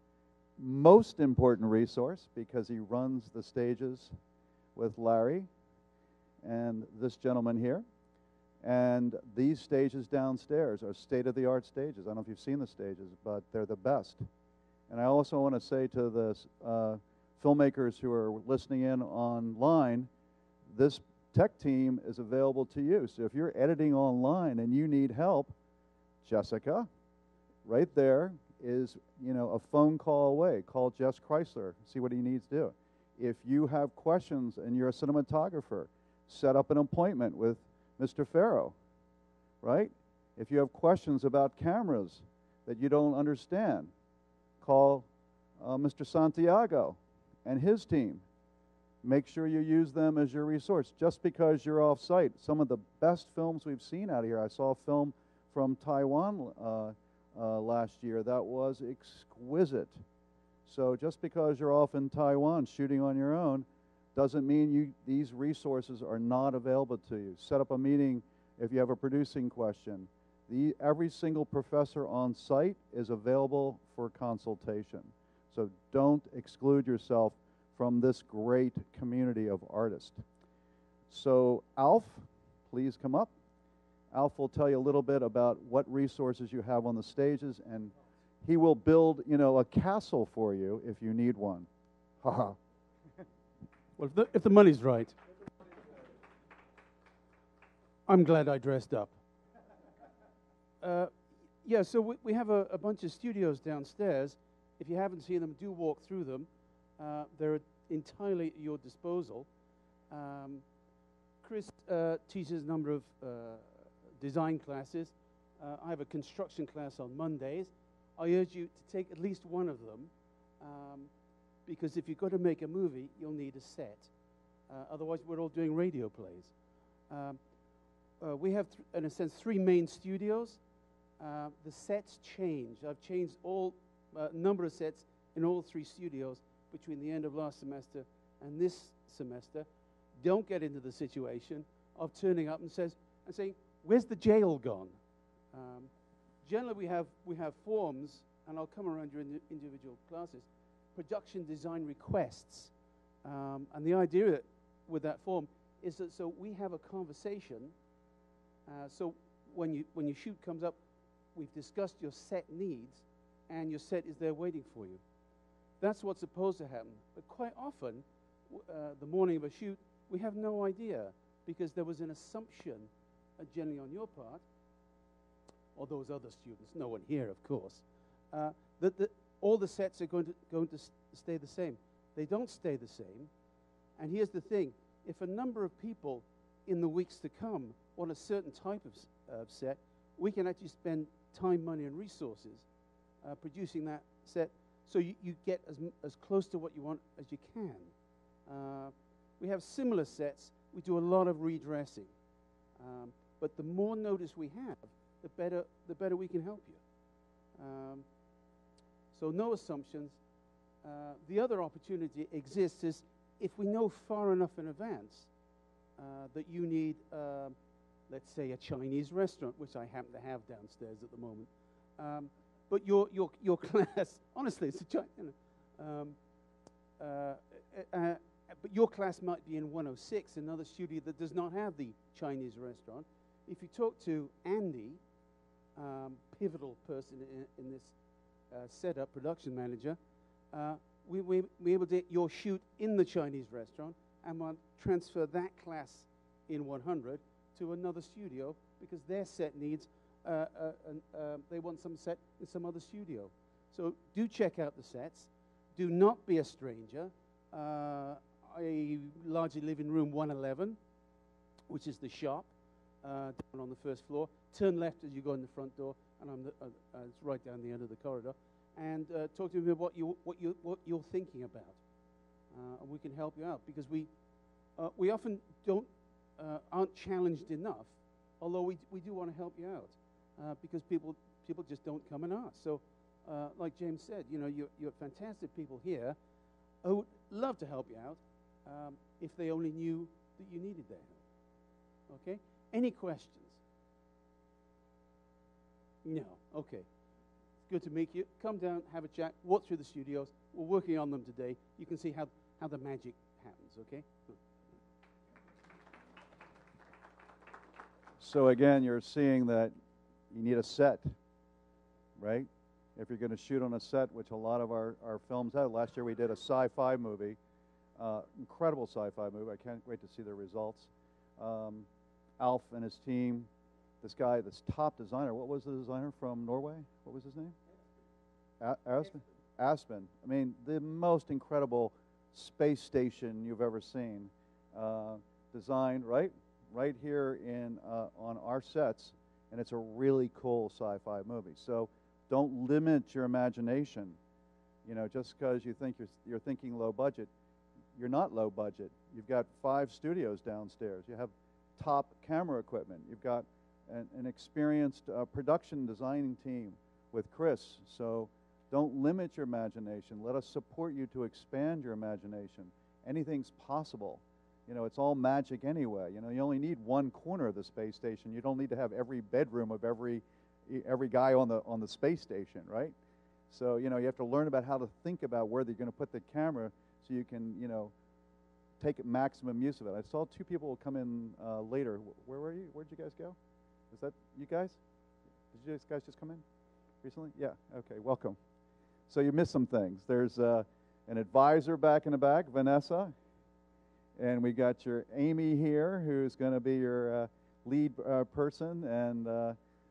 most important resource because he runs the stages with Larry and this gentleman here. And these stages downstairs are state-of-the-art stages. I don't know if you've seen the stages, but they're the best. And I also want to say to the uh, filmmakers who are listening in online, this tech team is available to you. So if you're editing online and you need help, Jessica, right there is, you know, a phone call away. Call Jess Chrysler, see what he needs to do. If you have questions and you're a cinematographer, set up an appointment with Mister Farrow, right? If you have questions about cameras that you don't understand, call uh, Mister Santiago and his team. Make sure you use them as your resource. Just because you're off-site, some of the best films we've seen out here, I saw a film from Taiwan uh, uh, last year that was exquisite. So just because you're off in Taiwan shooting on your own doesn't mean you these resources are not available to you. Set up a meeting if you have a producing question. The, every single professor on site is available for consultation. So don't exclude yourself from this great community of artists. So Alf, please come up. Alf will tell you a little bit about what resources you have on the stages, and he will build, you know, a castle for you if you need one. Haha. Well, if the, if the money's right, I'm glad I dressed up. uh, yeah, so we, we have a, a bunch of studios downstairs. If you haven't seen them, do walk through them. Uh, they're entirely at your disposal. Um, Chris uh, teaches a number of uh, design classes. Uh, I have a construction class on Mondays. I urge you to take at least one of them, um, because if you've got to make a movie, you'll need a set. Uh, otherwise, we're all doing radio plays. Um, uh, we have, th in a sense, three main studios. Uh, the sets change. I've changed all uh, number of sets in all three studios between the end of last semester and this semester. Don't get into the situation of turning up and says and saying, "Where's the jail gone?" Um, generally, we have we have forms, and I'll come around your indi individual classes. Production design requests, um, and the idea that, with that form is that so we have a conversation. Uh, so when you when your shoot comes up, we've discussed your set needs, and your set is there waiting for you. That's what's supposed to happen. But quite often, uh, the morning of a shoot, we have no idea because there was an assumption, uh, generally on your part, or those other students, no one here, of course, uh, that the, all the sets are going to going to stay the same. They don't stay the same. And here's the thing: if a number of people in the weeks to come want a certain type of uh, set, we can actually spend time, money, and resources uh, producing that set, so you, you get as as close to what you want as you can. Uh, we have similar sets. We do a lot of redressing, um, but the more notice we have, the better the better we can help you. Um, so no assumptions. Uh, the other opportunity exists is if we know far enough in advance uh, that you need, uh, let's say, a Chinese restaurant, which I happen to have downstairs at the moment. Um, but your your your class, honestly, it's a China. You know, um, uh, uh, but your class might be in one oh six, another studio that does not have the Chinese restaurant. If you talk to Andy, um, pivotal person in, in this uh, setup, production manager, uh, we we we able to get your shoot in the Chinese restaurant, and we'll transfer that class in one hundred to another studio because their set needs. Uh, uh, and, uh, they want some set in some other studio. So do check out the sets. Do not be a stranger. Uh, I largely live in room one eleven, which is the shop, uh, down on the first floor. Turn left as you go in the front door, and I'm the, uh, uh, it's right down the end of the corridor. And uh, talk to me about what you what you what you're thinking about, uh, and we can help you out because we uh, we often don't uh, aren't challenged enough. Although we we do want to help you out. Uh, because people people just don't come and ask. So, uh, like James said, you know, you're, you're fantastic people here who would love to help you out um, if they only knew that you needed their help. Okay? Any questions? No. Okay. It's good to meet you. Come down, have a chat, walk through the studios. We're working on them today. You can see how, how the magic happens, okay? So again, you're seeing that you need a set, right? If you're going to shoot on a set, which a lot of our, our films have. Last year we did a sci-fi movie, uh, incredible sci-fi movie. I can't wait to see the results. Um, Alf and his team, this guy, this top designer, what was the designer from Norway? What was his name? A- Aspen? Aspen. I mean, the most incredible space station you've ever seen. Uh, designed, right? Right here in uh, on our sets. And it's a really cool sci-fi movie. So don't limit your imagination. You know, just because you think you're, you're thinking low budget, you're not low budget. You've got five studios downstairs. You have top camera equipment. You've got an, an experienced uh, production designing team with Chris. So don't limit your imagination. Let us support you to expand your imagination. Anything's possible. You know, it's all magic anyway. You know, you only need one corner of the space station. You don't need to have every bedroom of every every guy on the on the space station, right? So, you know, you have to learn about how to think about where they're going to put the camera so you can, you know, take maximum use of it. I saw two people come in uh, later. Where were you? Where'd you guys go? Is that you guys? Did you guys just come in recently? Yeah. Okay. Welcome. So you missed some things. There's uh, an advisor back in the back, Vanessa. And we got your Amy here, who's going to be your uh, lead uh, person, and uh,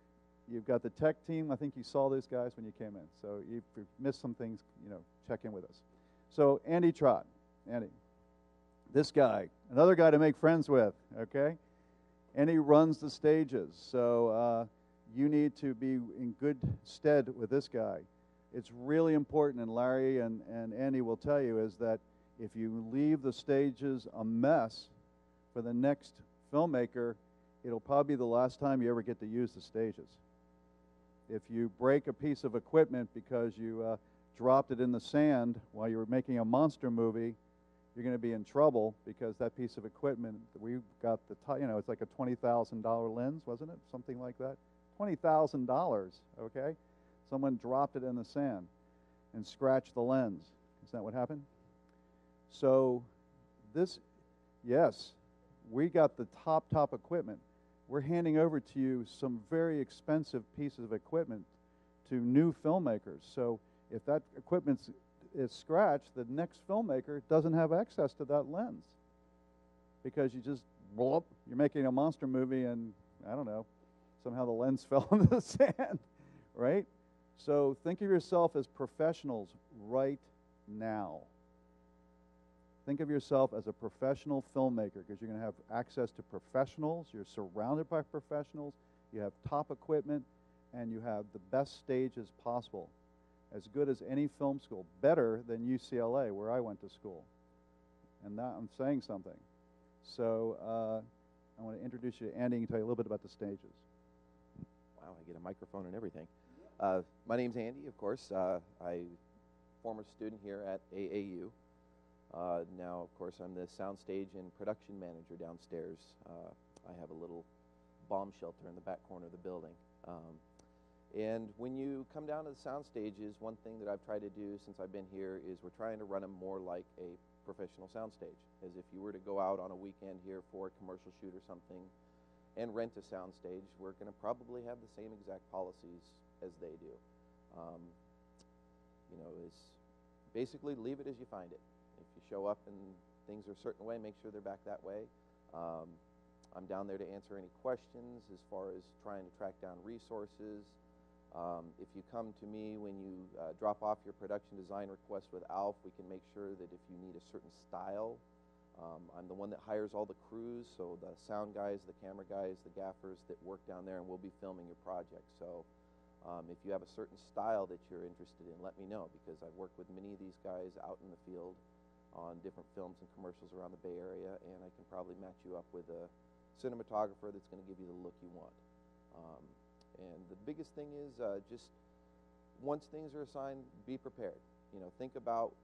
You've got the tech team. I think you saw those guys when you came in. So if you've missed some things, you know, check in with us. So Andy Trott. Andy. This guy. Another guy to make friends with, okay? And he runs the stages. So uh, you need to be in good stead with this guy. It's really important, and Larry and, and Andy will tell you, is that if you leave the stages a mess for the next filmmaker, it'll probably be the last time you ever get to use the stages. If you break a piece of equipment because you uh, dropped it in the sand while you were making a monster movie, you're going to be in trouble because that piece of equipment, we got the, t- you know, it's like a twenty thousand dollar lens, wasn't it? Something like that. twenty thousand dollars, okay? Someone dropped it in the sand and scratched the lens. Is that what happened? So this, yes, we got the top, top equipment. We're handing over to you some very expensive pieces of equipment to new filmmakers. So if that equipment is scratched, the next filmmaker doesn't have access to that lens because you just, whoop, you're making a monster movie and, I don't know, somehow the lens fell into the sand, right? So think of yourself as professionals right now. Think of yourself as a professional filmmaker because you're going to have access to professionals. You're surrounded by professionals. You have top equipment, and you have the best stages possible. As good as any film school. Better than U C L A, where I went to school. And that, I'm saying something. So uh, I want to introduce you to Andy and tell you a little bit about the stages. Wow, I get a microphone and everything. Uh, my name's Andy, of course. Uh, I former student here at A A U. Uh, now, of course, I'm the soundstage and production manager downstairs. Uh, I have a little bomb shelter in the back corner of the building. Um, and when you come down to the sound stages, one thing that I've tried to do since I've been here is we're trying to run them more like a professional soundstage. As if you were to go out on a weekend here for a commercial shoot or something and rent a soundstage, we're going to probably have the same exact policies as they do. Um, you know, it's basically leave it as you find it. If you show up and things are a certain way, make sure they're back that way. Um, I'm down there to answer any questions as far as trying to track down resources. Um, if you come to me when you uh, drop off your production design request with Alf, we can make sure that if you need a certain style, um, I'm the one that hires all the crews, so the sound guys, the camera guys, the gaffers that work down there, and we'll be filming your project. So um, if you have a certain style that you're interested in, let me know, because I've worked with many of these guys out in the field on different films and commercials around the Bay Area, and I can probably match you up with a cinematographer that's going to give you the look you want. Um, and the biggest thing is uh, just once things are assigned, be prepared. You know, think about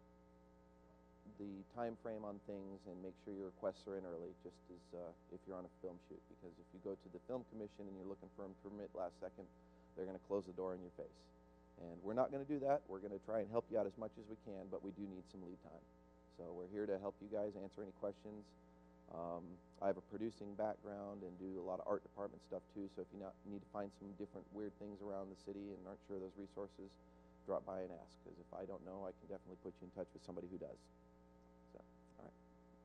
the time frame on things and make sure your requests are in early, just as uh, if you're on a film shoot. Because if you go to the film commission and you're looking for a permit last second, they're going to close the door in your face. And we're not going to do that. We're going to try and help you out as much as we can, but we do need some lead time. So we're here to help you guys answer any questions. Um, I have a producing background and do a lot of art department stuff too, so if you not, need to find some different weird things around the city and aren't sure of those resources, drop by and ask, because if I don't know, I can definitely put you in touch with somebody who does. So, all right.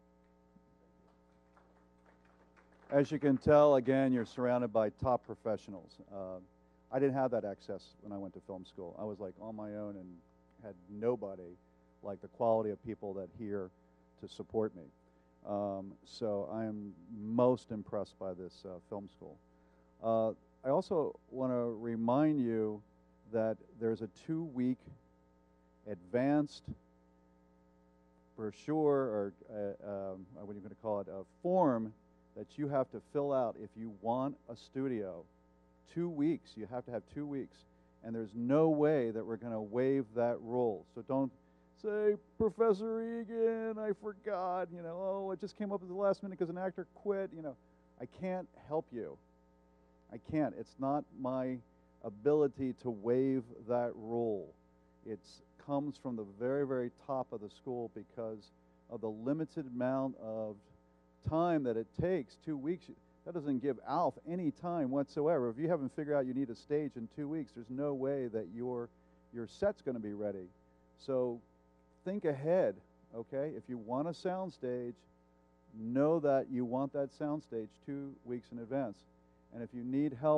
As you can tell, again, you're surrounded by top professionals. Uh, I didn't have that access when I went to film school. I was like on my own and had nobody like the quality of people that here to support me. Um, so I am most impressed by this uh, film school. Uh, I also want to remind you that there's a two-week advanced brochure, or uh, um, what are you going to call it, a form that you have to fill out if you want a studio. Two weeks. You have to have two weeks. And there's no way that we're going to waive that rule. So don't say, Professor Egan, I forgot, you know, oh, it just came up at the last minute because an actor quit, you know. I can't help you. I can't. It's not my ability to waive that rule. It comes from the very, very top of the school because of the limited amount of time that it takes, two weeks. That doesn't give Alf any time whatsoever. If you haven't figured out you need a stage in two weeks, there's no way that your, your set's going to be ready. So think ahead, okay? If you want a sound stage, know that you want that sound stage two weeks in advance. And if you need help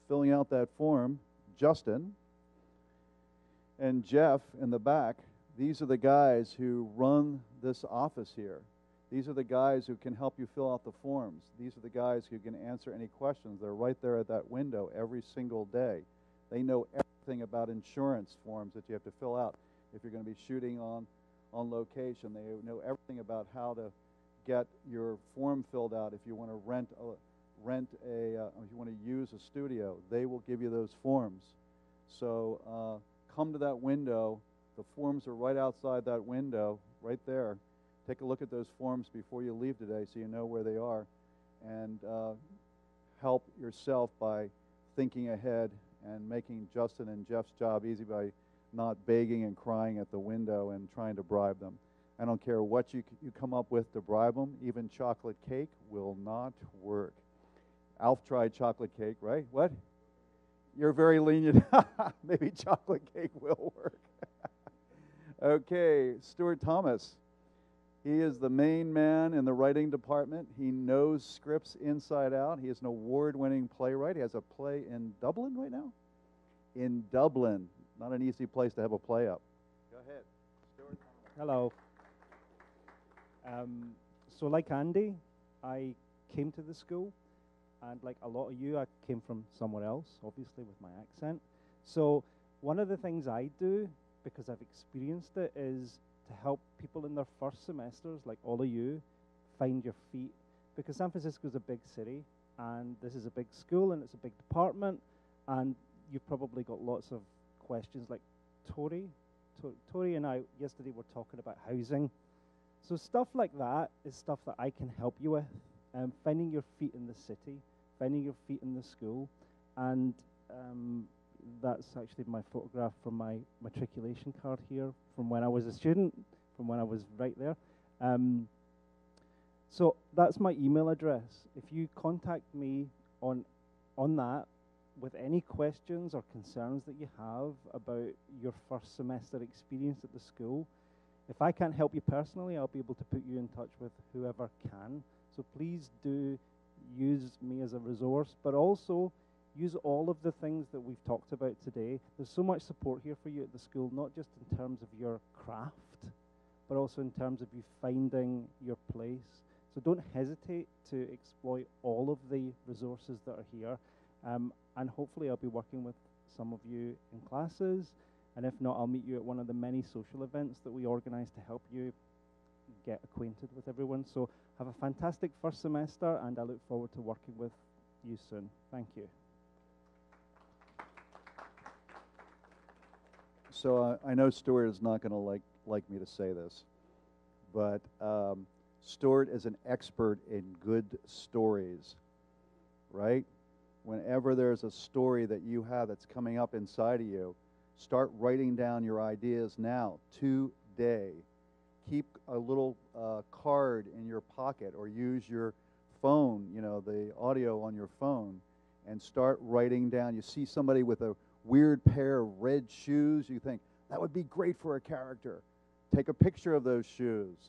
filling out that form, Justin and Jeff in the back, these are the guys who run this office here. These are the guys who can help you fill out the forms. These are the guys who can answer any questions. They're right there at that window every single day. They know everything about insurance forms that you have to fill out if you're going to be shooting on, on location. They know everything about how to get your form filled out if you want to rent a, rent a uh, if you want to use a studio. They will give you those forms. So uh, come to that window. The forms are right outside that window, right there. Take a look at those forms before you leave today so you know where they are, and uh, help yourself by thinking ahead and making Justin and Jeff's job easy by not begging and crying at the window and trying to bribe them. I don't care what you, you come up with to bribe them. Even chocolate cake will not work. Alf tried chocolate cake, right? What? You're very lenient. Maybe chocolate cake will work. Okay, Stuart Thomas. He is the main man in the writing department. He knows scripts inside out. He is an award-winning playwright. He has a play in Dublin right now? In Dublin. Not an easy place to have a play up. Go ahead, Stuart Thomas. Hello. Um, so like Andy, I came to the school, and like a lot of you, I came from somewhere else, obviously with my accent. So one of the things I do, because I've experienced it, is to help people in their first semesters, like all of you, find your feet. Because San Francisco is a big city, and this is a big school, and it's a big department, and you've probably got lots of questions like Tori. To- Tori and I yesterday were talking about housing. So stuff like that is stuff that I can help you with. Um, finding your feet in the city, finding your feet in the school, and um, that's actually my photograph from my matriculation card here from when I was a student, from when I was right there. Um, so that's my email address. If you contact me on on that with any questions or concerns that you have about your first semester experience at the school, if I can't help you personally, I'll be able to put you in touch with whoever can. So please do use me as a resource, but also use all of the things that we've talked about today. There's so much support here for you at the school, not just in terms of your craft, but also in terms of you finding your place. So don't hesitate to exploit all of the resources that are here. Um, and hopefully I'll be working with some of you in classes. And if not, I'll meet you at one of the many social events that we organize to help you get acquainted with everyone. So have a fantastic first semester, and I look forward to working with you soon. Thank you. So uh, I know Stuart is not going to like like me to say this, but um, Stuart is an expert in good stories, right? Whenever there's a story that you have that's coming up inside of you, start writing down your ideas now, today. Keep a little uh, card in your pocket, or use your phone, you know, the audio on your phone, and start writing down. You see somebody with a weird pair of red shoes, you think, that would be great for a character. Take a picture of those shoes.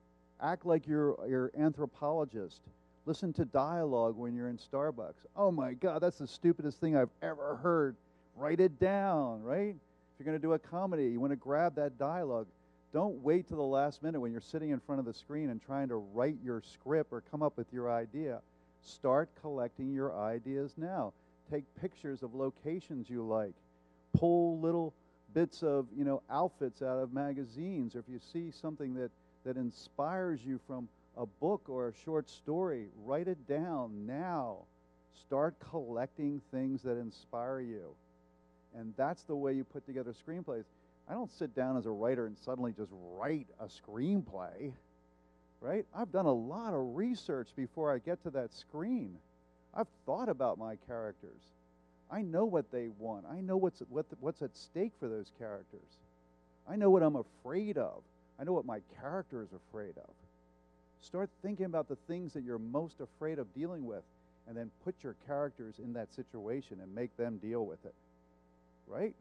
Act like you're, you're an anthropologist. Listen to dialogue when you're in Starbucks. Oh my God, that's the stupidest thing I've ever heard. Write it down, right? If you're going to do a comedy, you want to grab that dialogue. Don't wait till the last minute when you're sitting in front of the screen and trying to write your script or come up with your idea. Start collecting your ideas now. Take pictures of locations you like. Pull little bits of, you know, outfits out of magazines. Or if you see something that, that inspires you from a book or a short story, write it down now. Start collecting things that inspire you. And that's the way you put together screenplays. I don't sit down as a writer and suddenly just write a screenplay, right? I've done a lot of research before I get to that screen. I've thought about my characters. I know what they want. I know what's, what the, what's at stake for those characters. I know what I'm afraid of. I know what my character is afraid of. Start thinking about the things that you're most afraid of dealing with, and then put your characters in that situation and make them deal with it, right?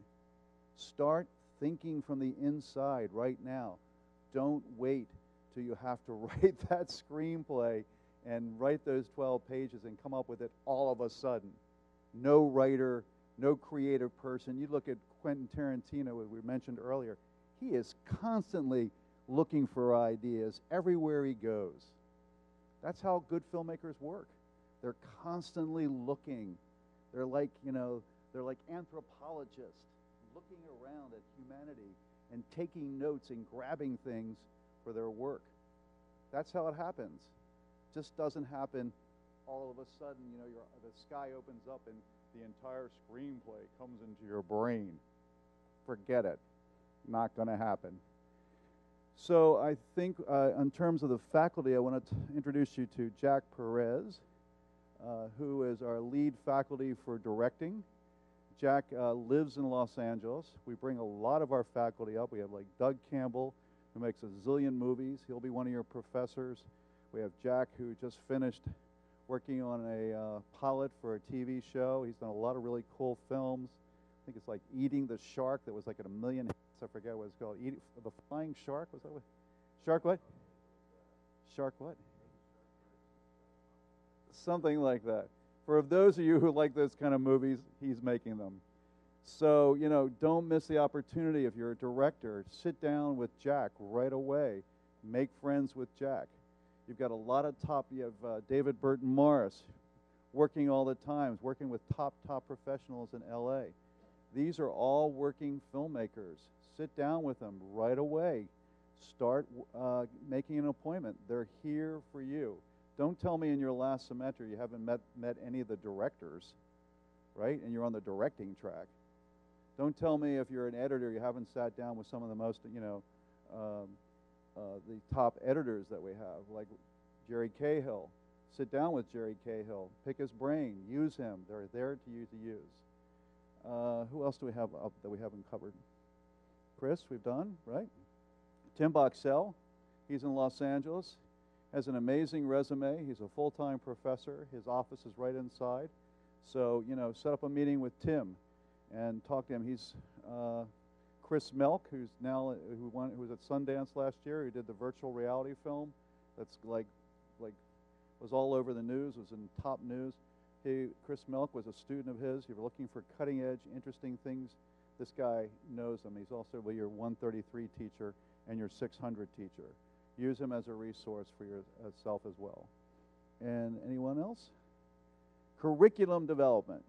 Start thinking from the inside right now. Don't wait till you have to write that screenplay and write those twelve pages and come up with it all of a sudden. no writer, no creative person. You look at Quentin Tarantino, as we mentioned earlier, he is constantly looking for ideas everywhere he goes. That's how good filmmakers work. They're constantly looking. They're like, you know, they're like anthropologists looking around at humanity and taking notes and grabbing things for their work. That's how it happens. Just doesn't happen all of a sudden, you know, your, the sky opens up and the entire screenplay comes into your brain. Forget it. Not going to happen. So I think uh, in terms of the faculty, I want to introduce you to Jack Perez, uh, who is our lead faculty for directing. Jack uh, lives in Los Angeles. We bring a lot of our faculty up. We have like Doug Campbell, who makes a zillion movies. He'll be one of your professors. We have Jack, who just finished working on a uh, pilot for a T V show. He's done a lot of really cool films. I think it's like Eating the Shark that was like at a million hits. I forget what it's called. Eat, the Flying Shark? Was that what? Shark what? Shark what? Something like that. For those of you who like those kind of movies, he's making them. So, you know, don't miss the opportunity. If you're a director, sit down with Jack right away. Make friends with Jack. You've got a lot of top, you have uh, David Burton Morris working all the time, working with top, top professionals in L A. These are all working filmmakers. Sit down with them right away. Start uh, making an appointment. They're here for you. Don't tell me in your last semester you haven't met, met any of the directors, right? And you're on the directing track. Don't tell me if you're an editor you haven't sat down with some of the most, you know, um, uh, the top editors that we have, like Jerry Cahill. Sit down with Jerry Cahill. Pick his brain. Use him. They're there to you to use. Uh, who else do we have up that we haven't covered? Chris, we've done, right? Tim Boxell. He's in Los Angeles. Has an amazing resume. He's a full-time professor. His office is right inside. So, you know, set up a meeting with Tim and talk to him. He's uh, Chris Melk, who's now who won, who was at Sundance last year, who did the virtual reality film. That's like, like, was all over the news. Was in top news. He, Chris Melk was a student of his. If you're looking for cutting-edge, interesting things, this guy knows them. He's also your one thirty-three teacher and your six hundred teacher. Use him as a resource for yourself as well. And anyone else? Curriculum development.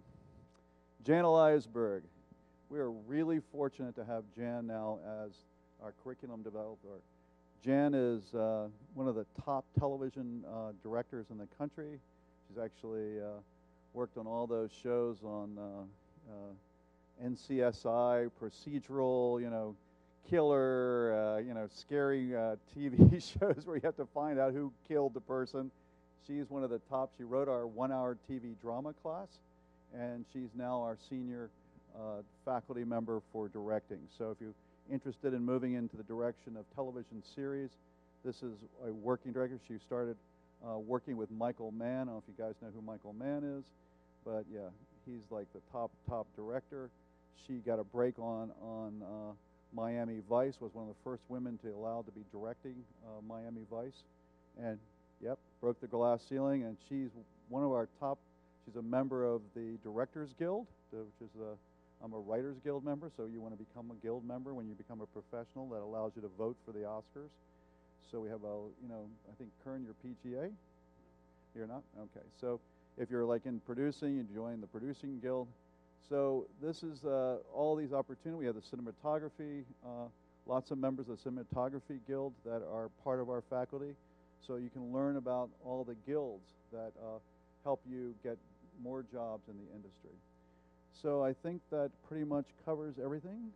Jan Eliasberg. We are really fortunate to have Jan now as our curriculum developer. Jan is uh, one of the top television uh, directors in the country. She's actually uh, worked on all those shows on uh, uh, N C S I, procedural, you know, killer, uh, you know, scary uh, T V shows where you have to find out who killed the person. She's one of the top. She wrote our one-hour T V drama class, and she's now our senior uh, faculty member for directing. So if you're interested in moving into the direction of television series, this is a working director. She started uh, working with Michael Mann. I don't know if you guys know who Michael Mann is, but yeah, he's like the top, top director. She got a break on, on uh, Miami Vice, was one of the first women to allow to be directing uh, Miami Vice. And, yep, broke the glass ceiling, and she's one of our top, she's a member of the Directors Guild, which is a, I'm a Writers Guild member, so you want to become a guild member when you become a professional. That allows you to vote for the Oscars. So we have a, you know, I think, Kern, you're P G A? You're not? Okay. So if you're like in producing, you join the Producing Guild. So this is uh, all these opportunities. We have the cinematography, uh, lots of members of the Cinematography Guild that are part of our faculty. So you can learn about all the guilds that uh, help you get more jobs in the industry. So I think that pretty much covers everything.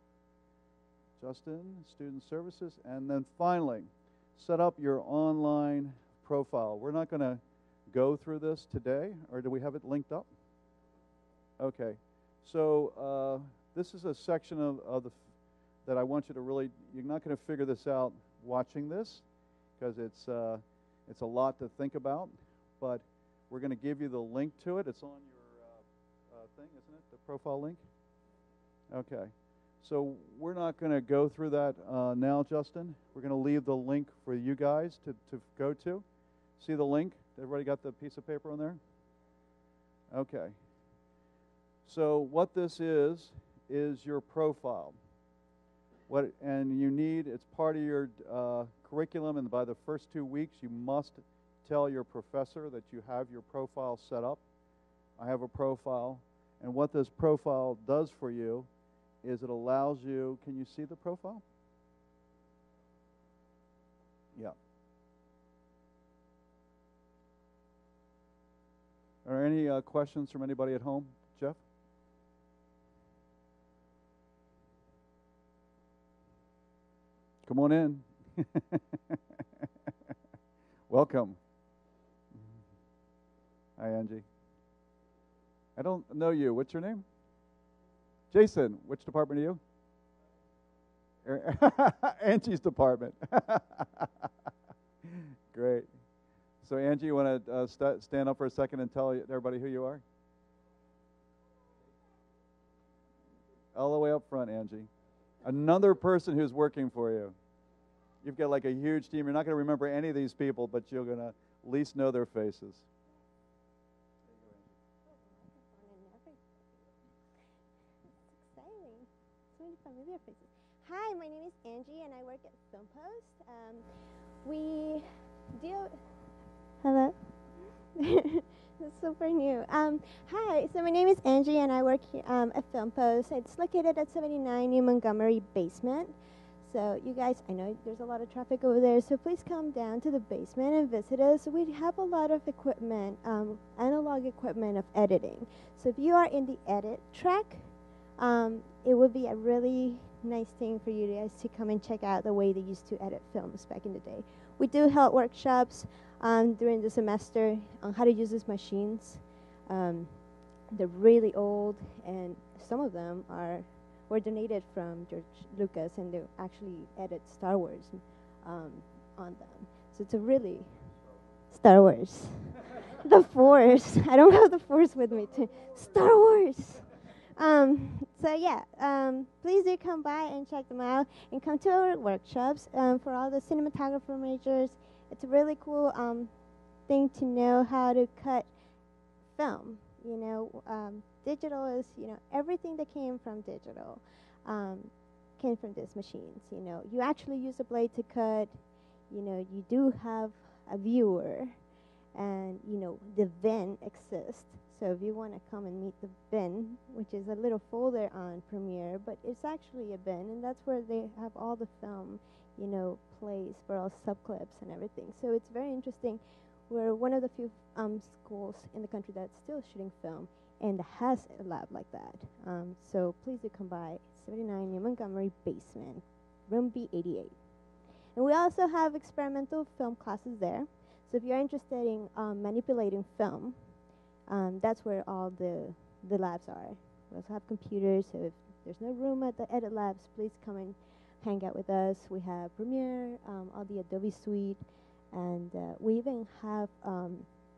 Justin, Student Services. And then finally, set up your online profile. We're not going to go through this today, or do we have it linked up? Okay, so uh, this is a section of, of the f that I want you to really, you're not going to figure this out watching this, because it's, uh, it's a lot to think about, but we're going to give you the link to it. It's on your uh, uh, thing, isn't it, the profile link? Okay, so we're not going to go through that uh, now, Justin. We're going to leave the link for you guys to, to go to. See the link? Everybody got the piece of paper on there? Okay. So what this is, is your profile. What, and you need, it's part of your uh, curriculum, and by the first two weeks you must tell your professor that you have your profile set up. I have a profile, and what this profile does for you is it allows you, can you see the profile? Yeah. Are there any uh, questions from anybody at home? Jeff? Come on in. Welcome. Hi, Angie. I don't know you. What's your name? Jason. Which department are you? Angie's department. Great. So, Angie, you want to uh, st stand up for a second and tell everybody who you are? All the way up front, Angie. Another person who's working for you. You've got like a huge team. You're not going to remember any of these people, but you're going to at least know their faces. Familiar faces. Hi, my name is Angie, and I work at Film Post. Um, we deal. Hello. This is super new. Um, hi, so my name is Angie, and I work here, um, at Film Post. It's located at seventy-nine New Montgomery basement. So you guys, I know there's a lot of traffic over there, so please come down to the basement and visit us. We have a lot of equipment, um, analog equipment of editing. So if you are in the edit track, um, it would be a really nice thing for you guys to come and check out the way they used to edit films back in the day. We do held workshops um, during the semester on how to use these machines. Um, they're really old, and some of them are were donated from George Lucas, and they actually edit Star Wars um, on them. So it's a really Star Wars. The Force. I don't have the Force with me too. Star Wars. Um, so yeah, um, please do come by and check them out, and come to our workshops um, for all the cinematographer majors. It's a really cool um, thing to know how to cut film. You know, um, digital is, you know, everything that came from digital um, came from these machines. You know, you actually use a blade to cut. You know, you do have a viewer, and you know the bin exists. So if you want to come and meet the bin, which is a little folder on Premiere, but it's actually a bin, and that's where they have all the film, you know, plays for all subclips and everything. So it's very interesting. We're one of the few um, schools in the country that's still shooting film and has a lab like that. Um, so please do come by, seventy-nine New Montgomery basement, room B eighty-eight. And we also have experimental film classes there. So if you're interested in um, manipulating film, um, that's where all the, the labs are. We also have computers, so if there's no room at the edit labs, please come and hang out with us. We have Premiere, um, all the Adobe Suite, and uh, we even have um,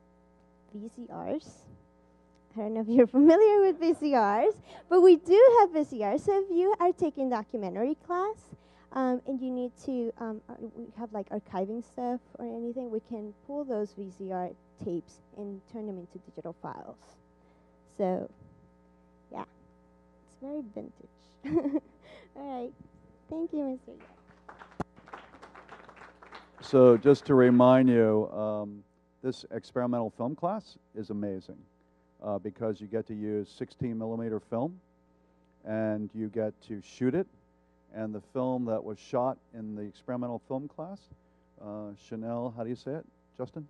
V C Rs. I don't know if you're familiar with V C Rs, but we do have V C Rs. So if you are taking documentary class um, and you need to, um, uh, we have like archiving stuff or anything, we can pull those V C R tapes and turn them into digital files. So, yeah, it's very vintage. All right, thank you, Mister So just to remind you, um, this experimental film class is amazing uh, because you get to use sixteen millimeter film, and you get to shoot it. And the film that was shot in the experimental film class, uh, Chanel, how do you say it, Justin?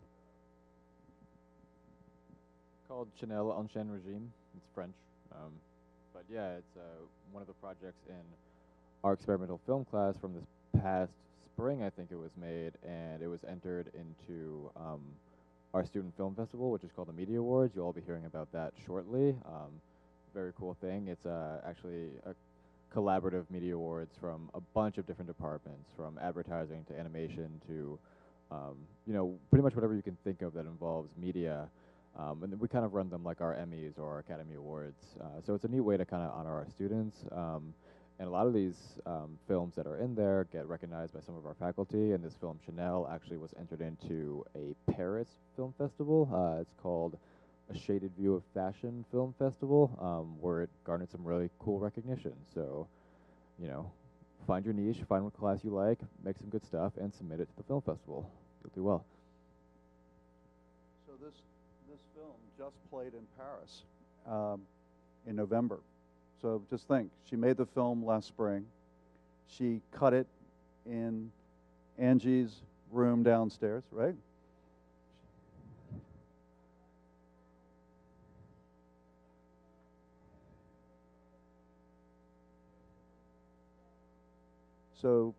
Called Chanel Ancien Regime. It's French. Um, but yeah, it's uh, one of the projects in our experimental film class from this past spring, I think it was made, and it was entered into um, our student film festival, which is called the Media Awards. You'll all be hearing about that shortly. Um, very cool thing. It's uh, actually a collaborative media awards from a bunch of different departments, from advertising to animation to, um, you know, pretty much whatever you can think of that involves media. Um, and we kind of run them like our Emmys or our Academy Awards. Uh, so it's a neat way to kind of honor our students. Um, and a lot of these um, films that are in there get recognized by some of our faculty. And this film, Chanel, actually was entered into a Paris film festival. Uh, it's called a shaded view of fashion film festival, um, where it garnered some really cool recognition. So, you know, find your niche, find what class you like, make some good stuff, and submit it to the film festival. You'll do well. So this this film just played in Paris um, in November. So just think, she made the film last spring. She cut it in Angie's room downstairs, right? So,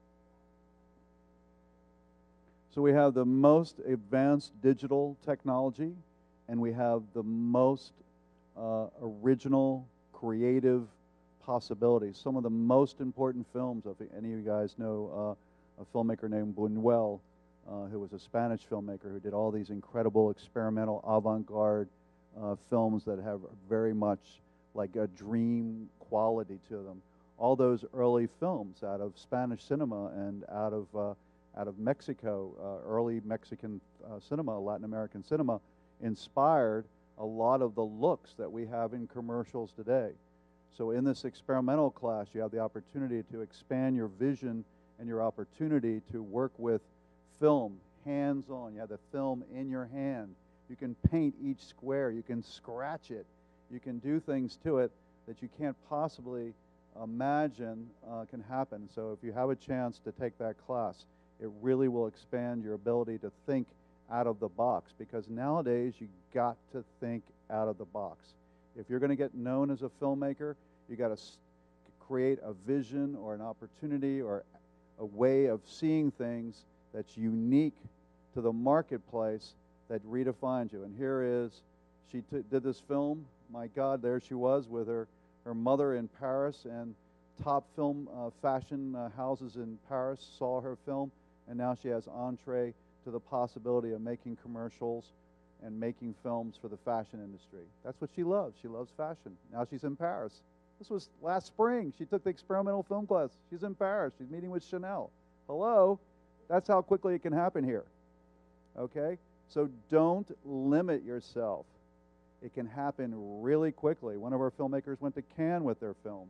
so we have the most advanced digital technology, and we have the most uh, original, creative possibilities. Some of the most important films, if any of you guys know uh, a filmmaker named Buñuel, uh, who was a Spanish filmmaker who did all these incredible experimental avant-garde uh, films that have very much like a dream quality to them. All those early films out of Spanish cinema and out of uh, out of Mexico, uh, early Mexican uh, cinema, Latin American cinema, inspired a lot of the looks that we have in commercials today. So in this experimental class, you have the opportunity to expand your vision and your opportunity to work with film, hands-on. You have the film in your hand. You can paint each square. You can scratch it. You can do things to it that you can't possibly imagine uh, can happen. So if you have a chance to take that class, it really will expand your ability to think out of the box, because nowadays you got to think out of the box. If you're going to get known as a filmmaker, you got to s- create a vision or an opportunity or a way of seeing things that's unique to the marketplace that redefines you. And here is, she t- did this film. My God, there she was with her her mother in Paris, and top film uh, fashion uh, houses in Paris saw her film, and now she has entree to the possibility of making commercials and making films for the fashion industry. That's what she loves. She loves fashion. Now she's in Paris. This was last spring. She took the experimental film class. She's in Paris. She's meeting with Chanel. Hello? That's how quickly it can happen here. Okay? So don't limit yourself. It can happen really quickly. One of our filmmakers went to Cannes with their film.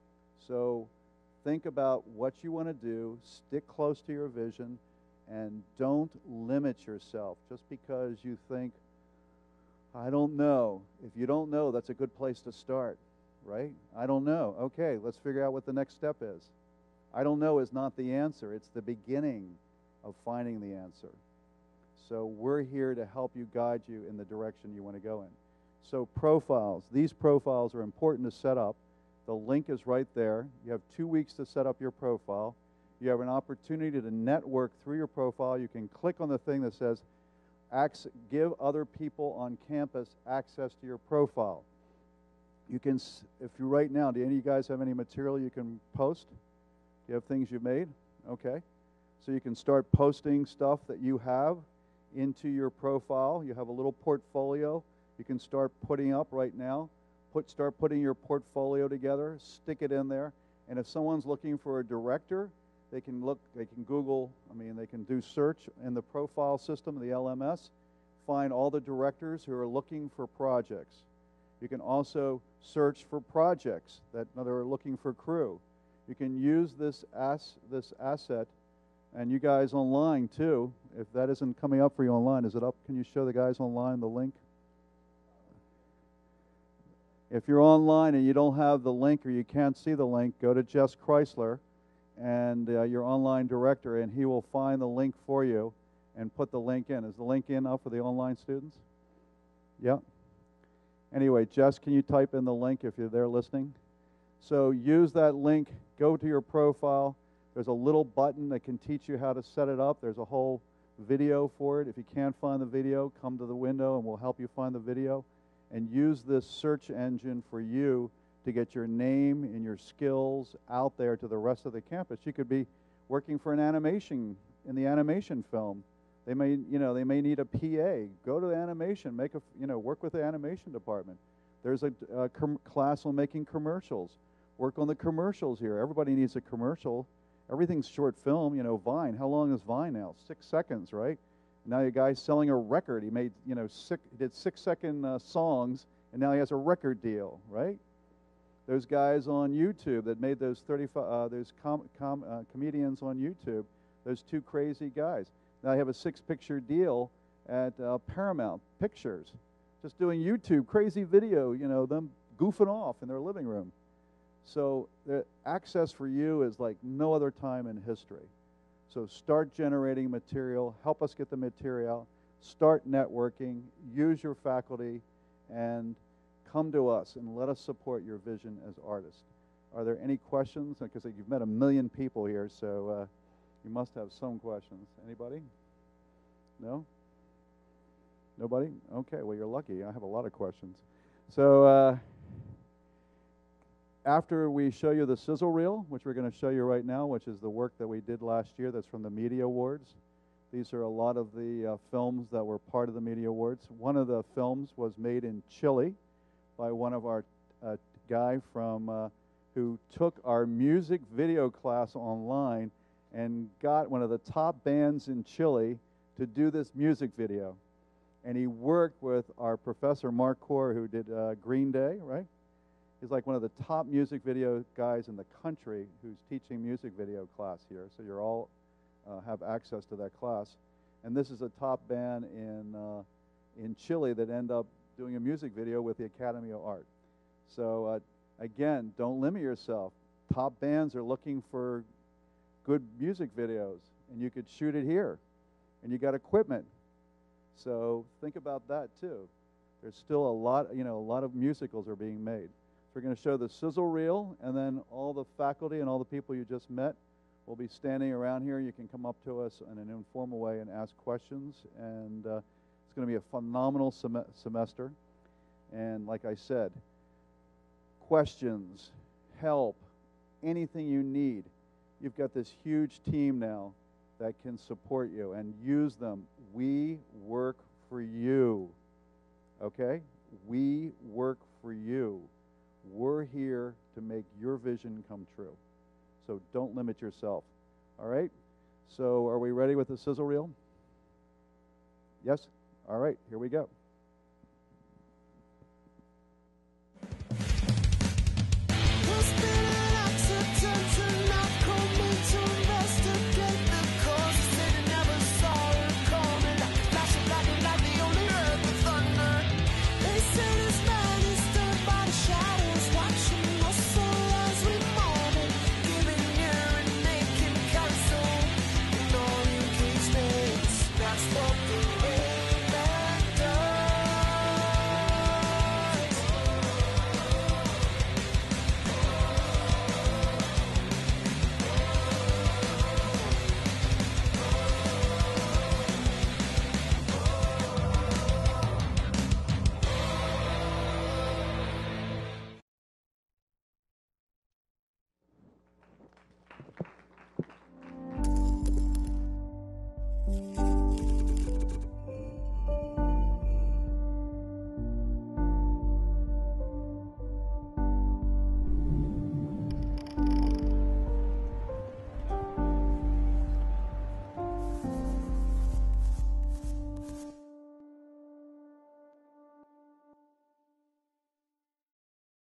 So think about what you want to do, stick close to your vision, and don't limit yourself just because you think, I don't know. If you don't know, that's a good place to start, right? I don't know. Okay, let's figure out what the next step is. I don't know is not the answer. It's the beginning of finding the answer. So we're here to help you, guide you in the direction you want to go in. So profiles. These profiles are important to set up. The link is right there. You have two weeks to set up your profile. You have an opportunity to network through your profile. You can click on the thing that says, give other people on campus access to your profile. You can, if you right now, do any of you guys have any material you can post? Do you have things you've made? Okay. So you can start posting stuff that you have into your profile. You have a little portfolio you can start putting up right now. Put, start putting your portfolio together, stick it in there, and if someone's looking for a director, they can look, they can Google, I mean, they can do search in the profile system, the L M S, find all the directors who are looking for projects. You can also search for projects that, that are looking for crew. You can use this, as, this asset, and you guys online too, if that isn't coming up for you online, is it up? Can you show the guys online the link? If you're online and you don't have the link or you can't see the link, go to Jess Chrysler and uh, your online director, and he will find the link for you and put the link in. Is the link in now for the online students? Yeah. Anyway, Jess, can you type in the link if you're there listening? So use that link, go to your profile. There's a little button that can teach you how to set it up. There's a whole video for it. If you can't find the video, come to the window and we'll help you find the video. And use this search engine for you to get your name and your skills out there to the rest of the campus. You could be working for an animation, in the animation film. They may, you know, they may need a P A. Go to the animation, make a, you know, work with the animation department. There's a, a com- class on making commercials. Work on the commercials here. Everybody needs a commercial. Everything's short film, you know, Vine. How long is Vine now? Six seconds, right? Now a guy's selling a record. He made, you know, six, he did six-second uh, songs, and now he has a record deal, right? Those guys on YouTube that made those thirty-five, uh, those com, com, uh, comedians on YouTube, those two crazy guys. Now I have a six-picture deal at uh, Paramount Pictures, just doing YouTube, crazy video, you know, them goofing off in their living room. So the access for you is like no other time in history. So start generating material, help us get the material, start networking, use your faculty, and come to us and let us support your vision as artists. Are there any questions? Because you've met a million people here, so uh, you must have some questions. Anybody? No? Nobody? Okay, well, you're lucky. I have a lot of questions. So uh, after we show you the sizzle reel, which we're going to show you right now, which is the work that we did last year that's from the Media Awards. These are a lot of the uh, films that were part of the Media Awards. One of the films was made in Chile by one of our uh, guy from uh, who took our music video class online and got one of the top bands in Chile to do this music video. And he worked with our professor, Mark Core, who did uh, Green Day, right? He's like one of the top music video guys in the country who's teaching music video class here. So you're all uh, have access to that class. And this is a top band in, uh, in Chile that end up doing a music video with the Academy of Art. So uh, again, don't limit yourself. Top bands are looking for good music videos, and you could shoot it here. And you got equipment. So think about that too. There's still a lot, you know, a lot of musicals are being made. So we're going to show the sizzle reel, and then all the faculty and all the people you just met will be standing around here. You can come up to us in an informal way and ask questions. And uh, it's going to be a phenomenal sem semester. And like I said, questions, help, anything you need. You've got this huge team now that can support you, and use them. We work for you, okay? We work for you. We're here to make your vision come true. So don't limit yourself, all right? So are we ready with the sizzle reel? Yes? All right, here we go.